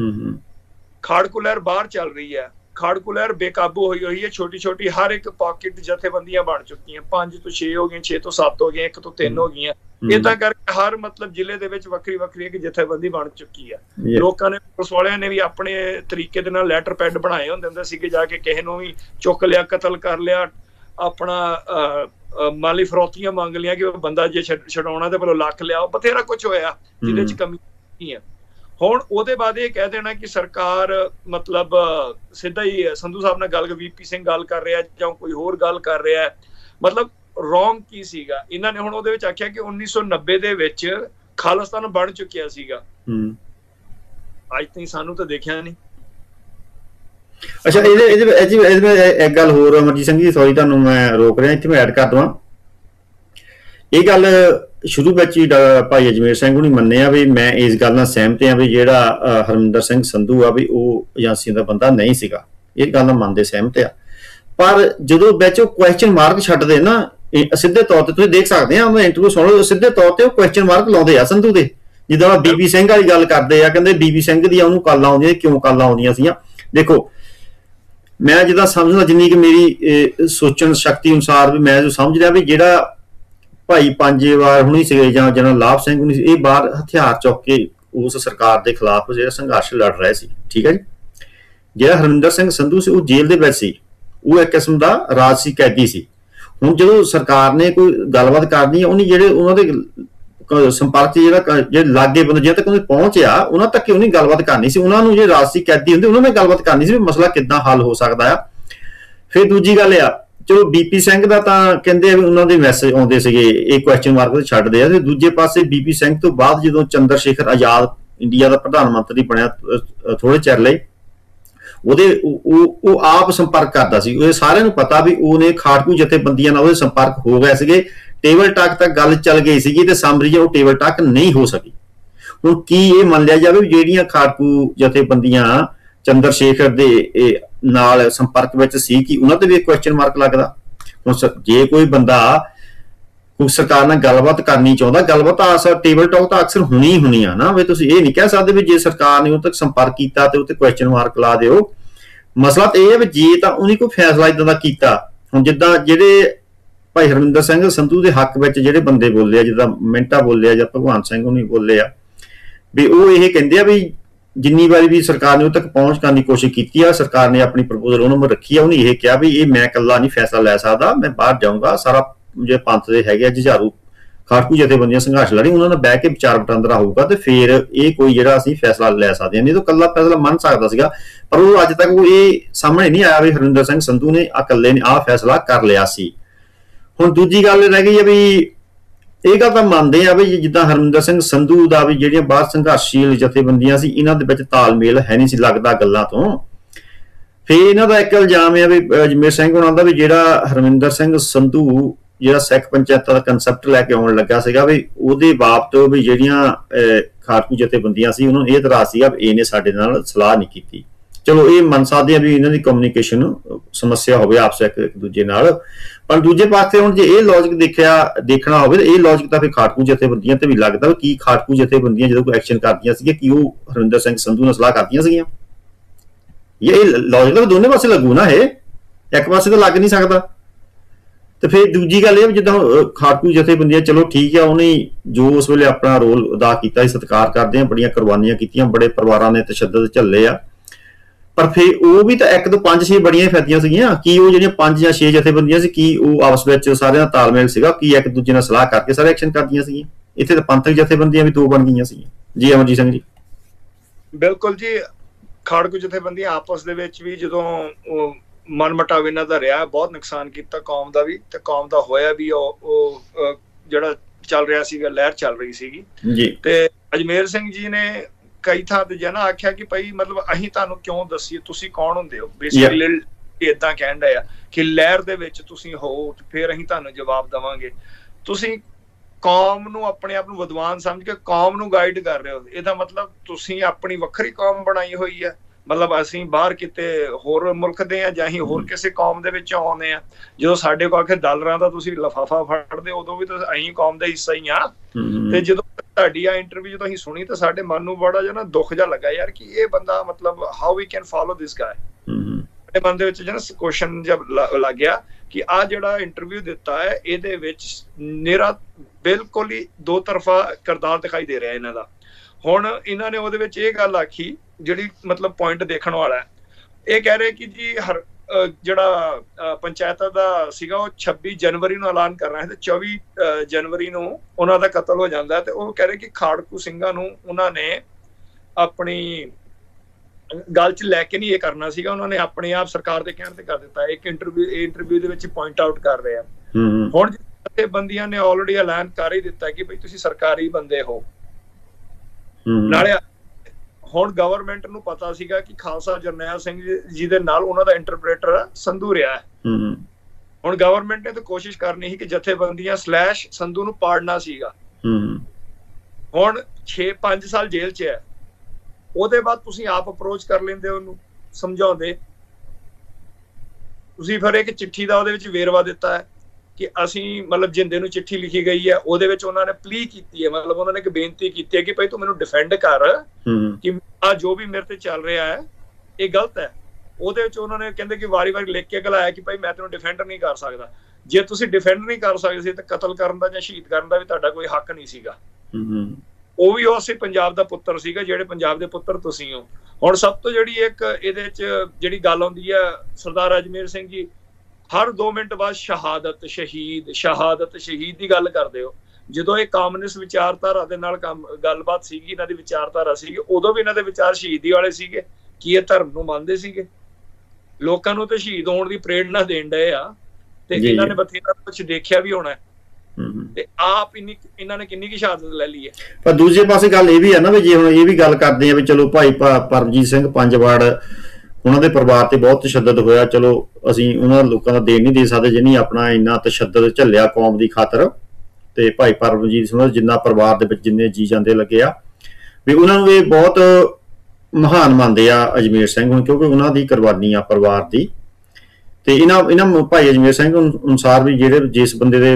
ਖਾੜਕੂ ਲਹਿਰ ਬਾਹਰ ਚੱਲ ਰਹੀ ਹੈ, ਖਾੜਕੂ ਲਹਿਰ ਬੇਕਾਬੂ ਹੋਈ ਹੋਈ ਹੈ, ਛੋਟੀ ਛੋਟੀ ਹਰ ਇੱਕ ਪਾਕਿਟ ਜਥੇਬੰਦੀਆਂ ਬਣ ਚੁੱਕੀਆਂ, ਪੰਜ ਤੋਂ ਛੇ ਹੋ ਗਈਆਂ, ਛੇ ਤੋਂ ਸੱਤ ਹੋ ਗਈਆਂ, ਇੱਕ ਤੋਂ ਤਿੰਨ ਹੋ ਗਈਆਂ। ਏਦਾਂ ਕਰਕੇ ਹਰ ਮਤਲਬ ਜ਼ਿਲ੍ਹੇ ਦੇ ਵਿੱਚ ਵੱਖਰੀ ਵੱਖਰੀ ਇੱਕ ਜਥੇਬੰਦੀ ਬਣ ਚੁੱਕੀ ਆ। ਲੋਕਾਂ ਨੇ, ਪੁਲਿਸ ਵਾਲਿਆਂ ਨੇ ਵੀ ਆਪਣੇ ਤਰੀਕੇ ਦੇ ਨਾਲ ਲੈਟਰ ਪੈਡ ਬਣਾਏ ਹੁੰਦੇ ਹੁੰਦੇ ਸੀਗੇ, ਜਾ ਕੇ ਕਿਸੇ ਨੂੰ ਵੀ ਚੁੱਕ ਲਿਆ, ਕਤਲ ਕਰ ਲਿਆ, ਆਪਣਾ ਮਾਲੀ ਫਰੌਤੀਆਂ ਮੰਗ ਲਿਆ ਕਿ ਬੰਦਾ ਜੇ ਛਡਾਉਣਾ ਤੇ ਪਹਿਲਾਂ ਲੱਖ ਲਿਆ, ਬਥੇਰਾ ਕੁਛ ਹੋਇਆ ਜਿਹਦੇ ਚ ਕਮੀ ਨਹੀਂ ਹੈ। ਹੁਣ ਉਹਦੇ ਬਾਅਦ ਇਹ ਕਹਿ ਦੇਣਾ ਕਿ ਸਰਕਾਰ ਮਤਲਬ ਸਿੱਧਾ ਹੀ ਸੰਧੂ ਸਾਹਿਬ ਨਾਲ ਗੱਲ, ਵੀਪੀ ਸਿੰਘ ਗੱਲ ਕਰ ਰਿਹਾ ਜਾਂ ਕੋਈ ਹੋਰ ਗੱਲ ਕਰ ਰਿਹਾ, ਮਤਲਬ ਰੋਂਗ ਕੀ ਸੀਗਾ? ਇਹਨਾਂ ਨੇ ਹੁਣ ਉਹਦੇ ਵਿੱਚ ਆਖਿਆ ਕਿ ਉੱਨੀ ਸੌ ਨੱਬੇ ਦੇ ਵਿੱਚ ਖਾਲਿਸਤਾਨ ਬਣ ਚੁੱਕਿਆ ਸੀਗਾ। ਅੱਜ ਤਾਈਂ ਸਾਨੂੰ ਤਾਂ ਦੇਖਿਆ ਨਹੀਂ। ਅੱਛਾ, ਇਹਦੇ ਇਹਦੇ ਇਹਦੇ ਇੱਕ ਗੱਲ ਹੋਰ ਅਮਰਜੀਤ ਸਿੰਘ ਜੀ, ਸੌਰੀ ਤੁਹਾਨੂੰ ਮੈਂ ਰੋਕ ਰਿਹਾ, ਇੱਥੇ ਮੈਂ ਐਡ ਕਰ ਦਵਾਂ। ਇਹ ਗੱਲ ਸ਼ੁਰੂ ਵਿੱਚ ਹੀ ਭਾਈ ਅਜਮੇਰ ਸਿੰਘ ਨੂੰ ਮੰਨਿਆ ਵੀ ਮੈਂ ਇਸ ਗੱਲ ਨਾਲ ਸਹਿਮਤ ਹਾਂ ਵੀ ਜਿਹੜਾ ਹਰਮਿੰਦਰ ਸਿੰਘ ਸੰਧੂ ਆ ਵੀ ਉਹ ਏਜੰਸੀਆਂ ਦਾ ਬੰਦਾ ਨਹੀਂ ਸੀਗਾ, ਇਹ ਗੱਲ ਨਾਲ ਮੰਨਦੇ ਸਹਿਮਤ ਆ। ਪਰ ਜਦੋਂ ਵਿੱਚ ਉਹ ਕੁਐਸਚਨ ਮਾਰਕ ਛੱਡਦੇ ਨਾ ਸਿੱਧੇ ਤੌਰ ਤੇ, ਤੁਸੀਂ ਦੇਖ ਸਕਦੇ ਆ ਮੈਂ ਇੰਟਰਵਿਊ ਸੁਣ ਲਓ, ਸਿੱਧੇ ਤੌਰ ਤੇ ਉਹ ਕੁਐਸਚਨ ਮਾਰਕ ਲਾਉਂਦੇ ਆ ਸੰਧੂ ਦੇ। ਜਿੱਦਾਂ ਬੀਬੀ ਸਿੰਘ ਵਾਲੀ ਗੱਲ ਕਰਦੇ ਆ, ਕਹਿੰਦੇ ਬੀਬੀ ਸਿੰਘ ਦੀਆਂ ਉਹਨੂੰ ਕਾਲਾਂ ਆਉਂਦੀਆਂ, ਕਿਉਂ ਕਾਲਾਂ ਆਉਂਦੀਆਂ ਸੀਗੀਆਂ? ਦੇਖੋ ਮੈਂ ਜਿੱਦਾਂ ਸਮਝਦਾ, ਜਿੰਨੀ ਕਿ ਮੇਰੀ ਸੋਚਣ ਸ਼ਕਤੀ ਅਨੁਸਾਰ ਵੀ ਮੈਂ ਜੋ ਸਮਝ ਰਿਹਾ ਵੀ ਜਿਹੜਾ ਭਾਈ ਪੰਜੇ ਵਾਰ ਹੁਣੀ ਸੀਗੇ ਜਾਂ ਜਨਰਲ ਲਾਭ ਸਿੰਘ ਹੁਣੀ ਸੀ, ਇਹ ਬਾਹਰ ਹਥਿਆਰ ਚੁੱਕ ਕੇ ਉਸ ਸਰਕਾਰ ਦੇ ਖਿਲਾਫ ਜਿਹੜਾ ਸੰਘਰਸ਼ ਲੜ ਰਹੇ ਸੀ, ਠੀਕ ਹੈ ਜੀ। ਜਿਹੜਾ ਹਰਮਿੰਦਰ ਸਿੰਘ ਸੰਧੂ ਸੀ ਉਹ ਜੇਲ੍ਹ ਦੇ ਵਿੱਚ ਸੀ, ਉਹ ਇੱਕ ਕਿਸਮ ਦਾ ਰਾਜਸੀ ਕੈਦੀ ਸੀ। ਹੁਣ ਜਦੋਂ ਸਰਕਾਰ ਨੇ ਕੋਈ ਗੱਲਬਾਤ ਕਰਨੀ ਹੈ, ਉਹਨੇ ਜਿਹੜੇ ਉਹਨਾਂ ਦੇ ਸੰਪਰਕ ਜਿਹੜਾ ਜਿਹੜੇ ਲਾਗੇ ਬੰਦੇ ਜਿਹਦੇ ਤੱਕ ਉਹਨੇ ਪਹੁੰਚਿਆ ਉਹਨਾਂ ਤੱਕ ਉਹਨੇ ਗੱਲਬਾਤ ਕਰਨੀ ਸੀ। ਉਹਨਾਂ ਨੂੰ ਜਿਹੜੇ ਰਾਜਸੀ ਕੈਦੀ ਹੁੰਦੇ ਉਹਨਾਂ ਨੇ ਗੱਲਬਾਤ ਕਰਨੀ ਸੀ ਵੀ ਮਸਲਾ ਕਿੱਦਾਂ ਹੱਲ ਹੋ ਸਕਦਾ ਆ। ਫਿਰ ਦੂਜੀ ਗੱਲ ਆ, ਚਲੋ ਬੀਪੀ ਸਿੰਘ ਦਾ ਤਾਂ ਕਹਿੰਦੇ ਆ ਵੀ ਉਹਨਾਂ ਦੇ ਮੈਸੇਜ ਆਉਂਦੇ ਸੀਗੇ, ਇਹ ਕੁਐਸਚਨ ਮਾਰਕ ਤੇ ਛੱਡਦੇ ਆ। ਤੇ ਦੂਜੇ ਪਾਸੇ ਬੀਪੀ ਸਿੰਘ ਤੋਂ ਬਾਅਦ ਜਦੋਂ ਚੰਦਰ ਸ਼ੇਖਰ ਆਜ਼ਾਦ ਇੰਡੀਆ ਦਾ ਪ੍ਰਧਾਨ ਮੰਤਰੀ ਬਣਿਆ ਥੋੜੇ ਚਿਰ ਲਈ, ਉਹਦੇ ਉਹ ਆਪ ਸੰਪਰਕ ਕਰਦਾ ਸੀ। ਉਹ ਸਾਰਿਆਂ ਨੂੰ ਪਤਾ ਵੀ ਉਹਨੇ ਖਾੜਕੂ ਜਥੇਬੰਦੀਆਂ ਨਾਲ ਉਹਦੇ ਸੰਪਰਕ ਹੋ ਗਏ ਸੀਗੇ, ਟੇਬਲ ਟਾਕ ਤੱਕ ਗੱਲ ਚੱਲ ਗਈ ਸੀਗੀ ਤੇ ਸਾਮਰੀ ਉਹ ਟੇਬਲ ਟਾਕ ਨਹੀਂ ਹੋ ਸਕੀ। ਹੁਣ ਕੀ ਇਹ ਮੰਨ ਲਿਆ ਜਾਵੇ ਜਿਹੜੀਆਂ ਖਾੜਕੂ ਜਥੇਬੰਦੀਆਂ ਚੰਦਰ ਸ਼ੇਖਰ ਦੇ ਨਾਲ ਸੰਪਰਕ ਵਿੱਚ ਸੀ ਕਿ ਉਹਨਾਂ ਤੇ ਵੀ ਕੁਐਸਚਨ ਮਾਰਕ ਲੱਗਦਾ? ਹੁਣ ਜੇ ਕੋਈ ਬੰਦਾ सरकार नाल गलबात करनी चाहुंदा, गलबात अक्सर टेबल टॉक तां अक्सर होनी ही होनी आ ना, वी तुसीं इह नहीं कह सकदे भी जे सरकार ने उह तक संपर्क कीता ते उत्ते क्वेश्चन मार्क ला दिओ। मसला तां इह है भी जे तां उहने कोई फैसला इदां दा कीता, हुण जिद्दां जिहड़े भाई हरमिंदर सिंह संधू दे हक विच जिहड़े बंदे बोले आ, जिद्दां मिंटा बोले आ जां भगवंत सिंह हुणी बोले आ, भी ओह इह कहिंदे आ भी जिन्नी बारी भी सरकार ने उह तक पहुंच करने की कोशिश की है, सरकार ने अपनी प्रपोजल उन्होंने रखी है, उन्हें यह कहा भी ये मैं कला नहीं फैसला लै सकदा, मैं बाहर जाऊंगा, सारा जो पंथ दे हैगे जुझारू खाड़कू जथेबंदियां संघर्ष लड़ी उन्होंने बह के विचार वटांदरा होगा तो फिर ये कोई जिहड़ा असीं फैसला लै सकदे हां, नहीं तो कला फैसला मन सकदा सीगा, पर वो अज तक वो ये सामने नहीं आया भी हरमिंदर सिंह संधू ने आ कल्ले ने आ फैसला कर लिया सी। हुण दूजी गल रह गई है भी ਇਹ ਗੱਲ ਤਾਂ ਮੰਨਦੇ ਆ ਵੀ ਜਿੱਦਾਂ ਹਰਮਿੰਦਰ ਸਿੰਘ ਸੰਧੂ ਦਾ ਵੀ ਜਿਹੜੀਆਂ ਬਾਹਰ ਸੰਘਰਸ਼ੀਲ ਜਥੇਬੰਦੀਆਂ ਸੀ ਇਹਨਾਂ ਦੇ ਵਿੱਚ ਤਾਲਮੇਲ ਹੈ ਨਹੀਂ ਸੀ ਲੱਗਦਾ ਗੱਲਾਂ ਤੋਂ। ਫਿਰ ਇਹਨਾਂ ਦਾ ਇੱਕ ਇਲਜ਼ਾਮ ਹੈ ਵੀ ਅਜਮੇਰ ਸਿੰਘ ਉਹਨਾਂ ਦਾ ਵੀ ਜਿਹੜਾ ਹਰਮਿੰਦਰ ਸਿੰਘ ਸੰਧੂ ਜਿਹੜਾ ਸਿੱਖ ਪੰਚਾਇਤਾਂ ਦਾ ਕਨਸੈਪਟ ਲੈ ਕੇ ਆਉਣ ਲੱਗਾ ਸੀਗਾ ਵੀ ਉਹਦੇ ਬਾਬਤ ਵੀ ਜਿਹੜੀਆਂ ਖਾੜਕੂ ਜਥੇਬੰਦੀਆਂ ਸੀ ਉਹਨਾਂ ਨੂੰ ਇਹ ਇਤਰਾਜ਼ ਸੀਗਾ ਵੀ ਇਹਨੇ ਸਾਡੇ ਨਾਲ ਸਲਾਹ ਨਹੀਂ ਕੀਤੀ। चलो ये मन सकते हैं भी इन्हों की कम्यूनिकेशन समस्या हो आपस एक एक दूजे नाल, पर दूजे पासे हुण जे ये लॉजिक देखा देखना हो ये लॉजिक तो फिर खाड़कू जथेबंदियां ते भी लगता भी की खाड़कू जथेबंदियां जो कोई एक्शन करदियां सी कि वो हरमिंदर सिंह संधू नाल सलाह करदियां सीगियां, ये लॉजिक तो दोनों पासे लगू ना, है एक पासे तो लग नहीं सकता। तो फिर दूजी गल ये जिद्दां खाड़कू जथेबंदियां चलो ठीक है उन्हें जो उस वेले अपना रोल अदा किया, सत्कार करते हैं, बड़ियां कुर्बानियां कीतियां, बड़े परिवारां ने तशद्दद झल्ले आ, पर फिर वो भी तो एक दो पांच छे बड़ियां फैदियां सीगियां कि वो जिहड़ियां पांच या छे जथेबंदियां सी कि वो आपस विच सारे दा तालमेल सीगा कि एक दूजे नाल सलाह करके सारे एक्शन करदियां सीगियां। इत्थे तो पंथक जथेबंदियां भी दो बन गईयां सीगियां। जी अमरजीत सिंह जी बिल्कुल जी, खाड़कू जथेबंदियां आपस दे विच भी जदों मन मुटाव इन्हां दा रिहा बहुत नुकसान कीता कौम दा भी ते कौम दा होया भी ਉਹ ਜਿਹੜਾ ਚੱਲ ਰਿਹਾ ਸੀਗਾ लहर ਚੱਲ ਰਹੀ ਸੀਗੀ जी। ਤੇ ਅਜਮੇਰ ਸਿੰਘ ਜੀ ਨੇ कई थां ते जना आख्या कि भाई मतलब अहीं तुहानूं क्यों दसीए, तुसीं कौन हुंदे हो, बेसिकली इदां कहण डे आ कि लहर दे विच तुसीं हो फिर अहीं तुहानूं जवाब देवांगे। तुसीं कौम नूं अपने आप नूं विद्वान समझ के कौम नूं गाइड कर रहे हो, इहदा मतलब तुसीं अपनी वक्री कौम बनाई होई है, मतलब ਅਸੀਂ ਬਾਹਰ ਕਿਤੇ ਹੋਰ ਮੁਲਕ ਦੇ ਆ ਜਾਂ ਅਸੀਂ ਹੋਰ ਕਿਸੇ ਕੌਮ ਦੇ ਵਿੱਚ ਆਉਂਦੇ ਆ। ਜਦੋਂ ਸਾਡੇ ਕੋਲ ਆਖੇ ਡਾਲਰਾਂ ਦਾ ਤੁਸੀਂ ਲਫਾਫਾ ਫੜਦੇ ਉਦੋਂ ਵੀ ਤਾਂ ਅਸੀਂ ਕੌਮ ਦਾ ਹਿੱਸਾ ਹੀ ਆ। ਤੇ ਜਦੋਂ ਤੁਹਾਡੀ ਆ ਇੰਟਰਵਿਊ ਜਦੋਂ ਅਸੀਂ ਸੁਣੀ ਤਾਂ ਸਾਡੇ ਮਨ ਨੂੰ ਬੜਾ ਜਿਹਾ ਨਾ ਦੁੱਖ ਜਿਹਾ ਲੱਗਾ ਯਾਰ ਕਿ ਇਹ ਬੰਦਾ ਮਤਲਬ how we can follow this guy. ਸਾਡੇ ਮਨ ਦੇ ਵਿੱਚ ਜਿਹੜਾ ਕੁਐਸਚਨ ਜਬ ਲੱਗ ਗਿਆ ਕਿ ਆ ਜਿਹੜਾ ਇੰਟਰਵਿਊ ਦਿੱਤਾ ਹੈ ਇਹਦੇ ਵਿੱਚ ਨਿਰਾ ਬਿਲਕੁਲ ਹੀ ਦੋ ਤਰਫਾ ਕਿਰਦਾਰ ਦਿਖਾਈ ਦੇ ਰਿਹਾ ਇਹਨਾਂ ਦਾ। ਹੁਣ ਇਹਨਾਂ ਨੇ ਉਹਦੇ ਵਿੱਚ ਇਹ ਗੱਲ ਆਖੀ ਜਿਹੜੀ ਮਤਲਬ ਪੁਆਇੰਟ ਦੇਖਣ ਵਾਲਾ ਹੈ, ਇਹ ਕਹਿ ਰਹੇ ਕਿ ਜੀ ਹਰ ਜਿਹੜਾ ਪੰਚਾਇਤਾਂ ਦਾ ਸੀਗਾ ਉਹ ਛੱਬੀ ਜਨਵਰੀ ਨੂੰ ਐਲਾਨ ਕਰਨਾ ਹੈ ਤੇ ਚੌਵੀ ਜਨਵਰੀ ਨੂੰ ਉਹਨਾਂ ਦਾ ਕਤਲ ਹੋ ਜਾਂਦਾ ਹੈ। ਤੇ ਉਹ ਕਹਿ ਰਹੇ ਕਿ ਖਾੜਕੂ ਸਿੰਘਾਂ ਨੂੰ ਉਹਨਾਂ ਨੇ ਆਪਣੀ ਗੱਲ 'ਚ ਲੈ ਕੇ ਨਹੀਂ ਇਹ ਕਰਨਾ ਸੀਗਾ, ਉਹਨਾਂ ਨੇ ਆਪਣੇ ਆਪ ਸਰਕਾਰ ਦੇ ਕਹਿਣ ਤੇ ਕਰ ਦਿੱਤਾ। ਇੱਕ ਇੰਟਰਵਿਊ ਇਹ ਇੰਟਰਵਿਊ ਦੇ ਵਿੱਚ ਪੁਆਇੰਟ ਆਊਟ ਕਰ ਰਹੇ ਆ। ਹੁਣ ਜਥੇਬੰਦੀਆਂ ਨੇ ਆਲਰੇਡੀ ਐਲਾਨ ਕਰ ਹੀ ਦਿੱਤਾ ਕਿ ਬਈ ਤੁਸੀਂ ਸਰਕਾਰੀ ਬੰਦੇ ਹੋ। ਨਾਲੇ ਹੁਣ ਗਵਰਨਮੈਂਟ ਨੂੰ ਪਤਾ ਸੀਗਾ ਕਿ ਖਾਲਸਾ ਜਰਨੈਲ ਸਿੰਘ ਜੀ ਦੇ ਨਾਲ ਉਹਨਾਂ ਦਾ ਇੰਟਰਪ੍ਰੀਟਰ ਸੰਧੂ ਰਿਹਾ ਹੈ। ਹੁਣ ਗਵਰਨਮੈਂਟ ਨੇ ਤਾਂ ਕੋਸ਼ਿਸ਼ ਕਰਨੀ ਸੀ ਕਿ ਜਥੇਬੰਦੀਆਂ ਸਲੈਸ਼ ਸੰਧੂ ਨੂੰ ਪਾੜਨਾ ਸੀਗਾ। ਹੁਣ ਛੇ ਪੰਜ ਸਾਲ ਜੇਲ੍ਹ 'ਚ ਹੈ, ਉਹਦੇ ਬਾਅਦ ਤੁਸੀਂ ਆਪ ਅਪਰੋਚ ਕਰ ਲੈਂਦੇ ਉਹਨੂੰ ਸਮਝਾਉਂਦੇ। ਤੁਸੀਂ ਫਿਰ ਇੱਕ ਚਿੱਠੀ ਦਾ ਉਹਦੇ ਵਿੱਚ ਵੇਰਵਾ ਦਿੱਤਾ ਹੈ ਕਿ ਅਸੀਂ ਮਤਲਬ ਜਿੰਦੇ ਨੂੰ ਚਿੱਠੀ ਲਿਖੀ ਗਈ ਹੈ ਉਹਦੇ ਵਿੱਚ ਉਹਨਾਂ ਨੇ ਪਲੀ ਕੀਤੀ ਹੈ, ਮਤਲਬ ਉਹਨਾਂ ਨੇ ਇੱਕ ਬੇਨਤੀ ਕੀਤੀ ਹੈ ਕਿ ਭਾਈ ਤੂੰ ਮੈਨੂੰ ਡਿਫੈਂਡ ਕਰ ਕਿ ਆ ਜੋ ਵੀ ਮੇਰੇ ਤੇ ਚੱਲ ਰਿਹਾ ਹੈ ਇਹ ਗਲਤ ਹੈ। ਉਹਦੇ ਵਿੱਚ ਉਹਨਾਂ ਨੇ ਕਹਿੰਦੇ ਕਿ ਵਾਰੀ ਵਾਰੀ ਲਿਖ ਕੇ ਗਲਾਇਆ ਕਿ ਭਾਈ ਮੈਂ ਤੈਨੂੰ ਡਿਫੈਂਡ ਨਹੀਂ ਕਰ ਸਕਦਾ। ਜੇ ਤੁਸੀਂ ਡਿਫੈਂਡ ਨਹੀਂ ਕਰ ਸਕਦੇ ਸੀ ਤਾਂ ਕਤਲ ਕਰਨ ਦਾ ਜਾਂ ਸ਼ਹੀਦ ਕਰਨ ਦਾ ਵੀ ਤੁਹਾਡਾ ਕੋਈ ਹੱਕ ਨਹੀਂ ਸੀਗਾ। ਉਹ ਵੀ ਉਸੇ ਪੰਜਾਬ ਦਾ ਪੁੱਤਰ ਸੀਗਾ ਜਿਹੜੇ ਪੰਜਾਬ ਦੇ ਪੁੱਤਰ ਤੁਸੀਂ ਹੋ। ਹੁਣ ਸਭ ਤੋਂ ਜਿਹੜੀ ਇੱਕ ਇਹਦੇ 'ਚ ਜਿਹੜੀ ਗੱਲ ਆਉਂਦੀ ਹੈ, ਸਰਦਾਰ ਅਜਮੇਰ ਸਿੰਘ ਜੀ ਹਰ ਦੋ ਮਿੰਟ ਬਾਅਦ ਸ਼ਹਾਦਤ ਸ਼ਹੀਦ ਸ਼ਹਾਦਤ ਸ਼ਹੀਦ ਦੀ ਗੱਲ ਕਰਦੇ ਹੋ। ਜਦੋਂ ਇਹ ਕਾਮਨਿਸਟ ਵਿਚਾਰਧਾਰਾ ਦੇ ਨਾਲ ਕੰਮ ਗੱਲਬਾਤ ਸੀਗੀ, ਇਹਨਾਂ ਦੀ ਵਿਚਾਰਧਾਰਾ ਸੀਗੀ, ਉਦੋਂ ਵੀ ਇਹਨਾਂ ਦੇ ਵਿਚਾਰ ਸ਼ਹੀਦੀ ਵਾਲੇ ਸੀਗੇ ਕਿ ਇਹ ਧਰਮ ਨੂੰ ਮੰਨਦੇ ਸੀਗੇ, ਲੋਕਾਂ ਨੂੰ ਤੇ ਸ਼ਹੀਦ ਹੋਣ ਦੀ ਪ੍ਰੇਰਨਾ ਦੇਣ ਡਏ ਆ। ਤੇ ਇਹਨਾਂ ਨੇ ਬਥੇਰਾ ਕੁਛ ਦੇਖਿਆ ਵੀ ਹੋਣਾ ਤੇ ਆਪ ਇੰਨੀ ਇਹਨਾਂ ਨੇ ਕਿੰਨੀ ਕੀ ਸ਼ਹਾਦਤ ਲੈ ਲਈ ਹੈ। ਪਰ ਦੂਜੇ ਪਾਸੇ ਗੱਲ ਇਹ ਵੀ ਹੈ ਨਾ ਵੀ ਜੇ ਹੁਣ ਇਹ ਵੀ ਗੱਲ ਕਰਦੇ ਆ ਵੀ ਚਲੋ ਭਾਈ ਪਰਮਜੀਤ ਸਿੰਘ ਪੰਜਵਾੜ ਉਹਨਾਂ ਦੇ ਪਰਿਵਾਰ ਤੇ ਬਹੁਤ ਤਸ਼ੱਦਦ ਹੋਇਆ, ਚਲੋ ਅਸੀਂ ਉਹਨਾਂ ਲੋਕਾਂ ਦਾ ਦੇਣ ਨਹੀਂ ਦੇ ਸਕਦੇ ਜਿਹਨੇ ਆਪਣਾ ਇੰਨਾ ਤਸ਼ੱਦਦ ਝੱਲਿਆ ਕੌਮ ਦੀ ਖਾਤਰ। ਤੇ ਭਾਈ ਪਰਮਜੀਤ ਸਿੰਘ ਜਿੰਨਾ ਪਰਿਵਾਰ ਦੇ ਵਿੱਚ ਜਿੰਨੇ ਜੀ ਜਾਂਦੇ ਲੱਗੇ ਆ ਵੀ ਉਹਨਾਂ ਨੂੰ ਇਹ ਬਹੁਤ ਮਹਾਨ ਮੰਨਦੇ ਆ ਅਜਮੇਰ ਸਿੰਘ ਹੁਣ, ਕਿਉਂਕਿ ਉਹਨਾਂ ਦੀ ਕੁਰਬਾਨੀ ਆ ਪਰਿਵਾਰ ਦੀ। ਤੇ ਇਹਨਾਂ ਇਹਨਾਂ ਭਾਈ ਅਜਮੇਰ ਸਿੰਘ ਅਨੁਸਾਰ ਵੀ ਜਿਹੜੇ ਜਿਸ ਬੰਦੇ ਦੇ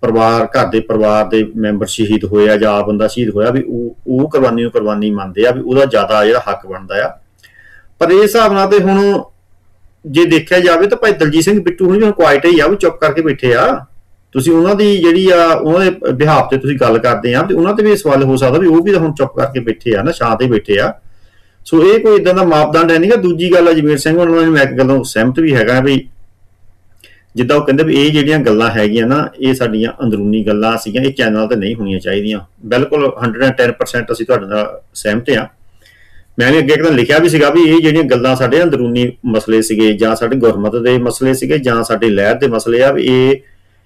ਪਰਿਵਾਰ ਘਰ ਦੇ ਪਰਿਵਾਰ ਦੇ ਮੈਂਬਰ ਸ਼ਹੀਦ ਹੋਏ ਆ ਜਾਂ ਆ ਬੰਦਾ ਸ਼ਹੀਦ ਹੋਇਆ ਵੀ ਉਹ ਉਹ ਕੁਰਬਾਨੀ ਨੂੰ ਕੁਰਬਾਨੀ ਮੰਨਦੇ ਆ ਵੀ ਉਹਦਾ ਜ਼ਿਆਦਾ ਜਿਹੜਾ ਹੱਕ ਬਣਦਾ ਆ। ਪਰ ਇਸ ਹਿਸਾਬ ਨਾਲ ਤੇ ਹੁਣ ਜੇ ਦੇਖਿਆ ਜਾਵੇ ਤਾਂ ਭਾਈ ਦਲਜੀਤ ਸਿੰਘ ਬਿੱਟੂ ਹੁਣੀ ਕੁਆਇਟ ਹੀ ਆ, ਵੀ ਚੁੱਪ ਕਰਕੇ ਬੈਠੇ ਆ। ਤੁਸੀਂ ਉਹਨਾਂ ਦੀ ਜਿਹੜੀ ਆ ਉਹਨਾਂ ਦੇ ਬਿਹਾਫ ਤੇ ਤੁਸੀਂ ਗੱਲ ਕਰਦੇ ਆ ਤੇ ਉਹਨਾਂ ਤੇ ਵੀ ਸਵਾਲ ਹੋ ਸਕਦਾ ਵੀ ਉਹ ਵੀ ਤਾਂ ਹੁਣ ਚੁੱਪ ਕਰਕੇ ਬੈਠੇ ਆ ਨਾ, ਛਾਂ ਤੇ ਬੈਠੇ ਆ। ਸੋ ਇਹ ਕੋਈ ਇਦਾਂ ਦਾ ਮਾਪਦੰਡ ਹੈ ਨਹੀਂਗਾ। ਦੂਜੀ ਗੱਲ ਅਜਮੇਰ ਸਿੰਘ ਉਹਨਾਂ ਨੂੰ ਮੈਂ ਇੱਕ ਗੱਲੋਂ ਸਹਿਮਤ ਵੀ ਹੈਗਾ ਵੀ ਜਿੱਦਾਂ ਉਹ ਕਹਿੰਦੇ ਵੀ ਇਹ ਜਿਹੜੀਆਂ ਗੱਲਾਂ ਹੈਗੀਆਂ ਨਾ ਇਹ ਸਾਡੀਆਂ ਅੰਦਰੂਨੀ ਗੱਲਾਂ ਸੀਗੀਆਂ, ਇਹ ਚੈਨਲ ਤੇ ਨਹੀਂ ਹੋਣੀਆਂ ਚਾਹੀਦੀਆਂ। ਬਿਲਕੁਲ ਹੰਡਰਡ ਐਂਡ ਟੈਨ ਪਰਸੈਂਟ ਅਸੀਂ ਤੁਹਾਡੇ ਨਾਲ ਸਹਿਮਤ ਹਾਂ। ਮੈਂ ਵੀ ਅੱਗੇ ਇੱਕ ਦਿਨ ਲਿਖਿਆ ਵੀ ਸੀਗਾ ਵੀ ਇਹ ਜਿਹੜੀਆਂ ਗੱਲਾਂ ਸਾਡੇ ਅੰਦਰੂਨੀ ਮਸਲੇ ਸੀਗੇ ਜਾਂ ਸਾਡੇ ਗੁਰਮਤ ਦੇ ਮਸਲੇ ਸੀਗੇ ਜਾਂ ਸਾਡੇ ਲਹਿਰ ਦੇ ਮਸਲੇ ਆ, ਵੀ ਇਹ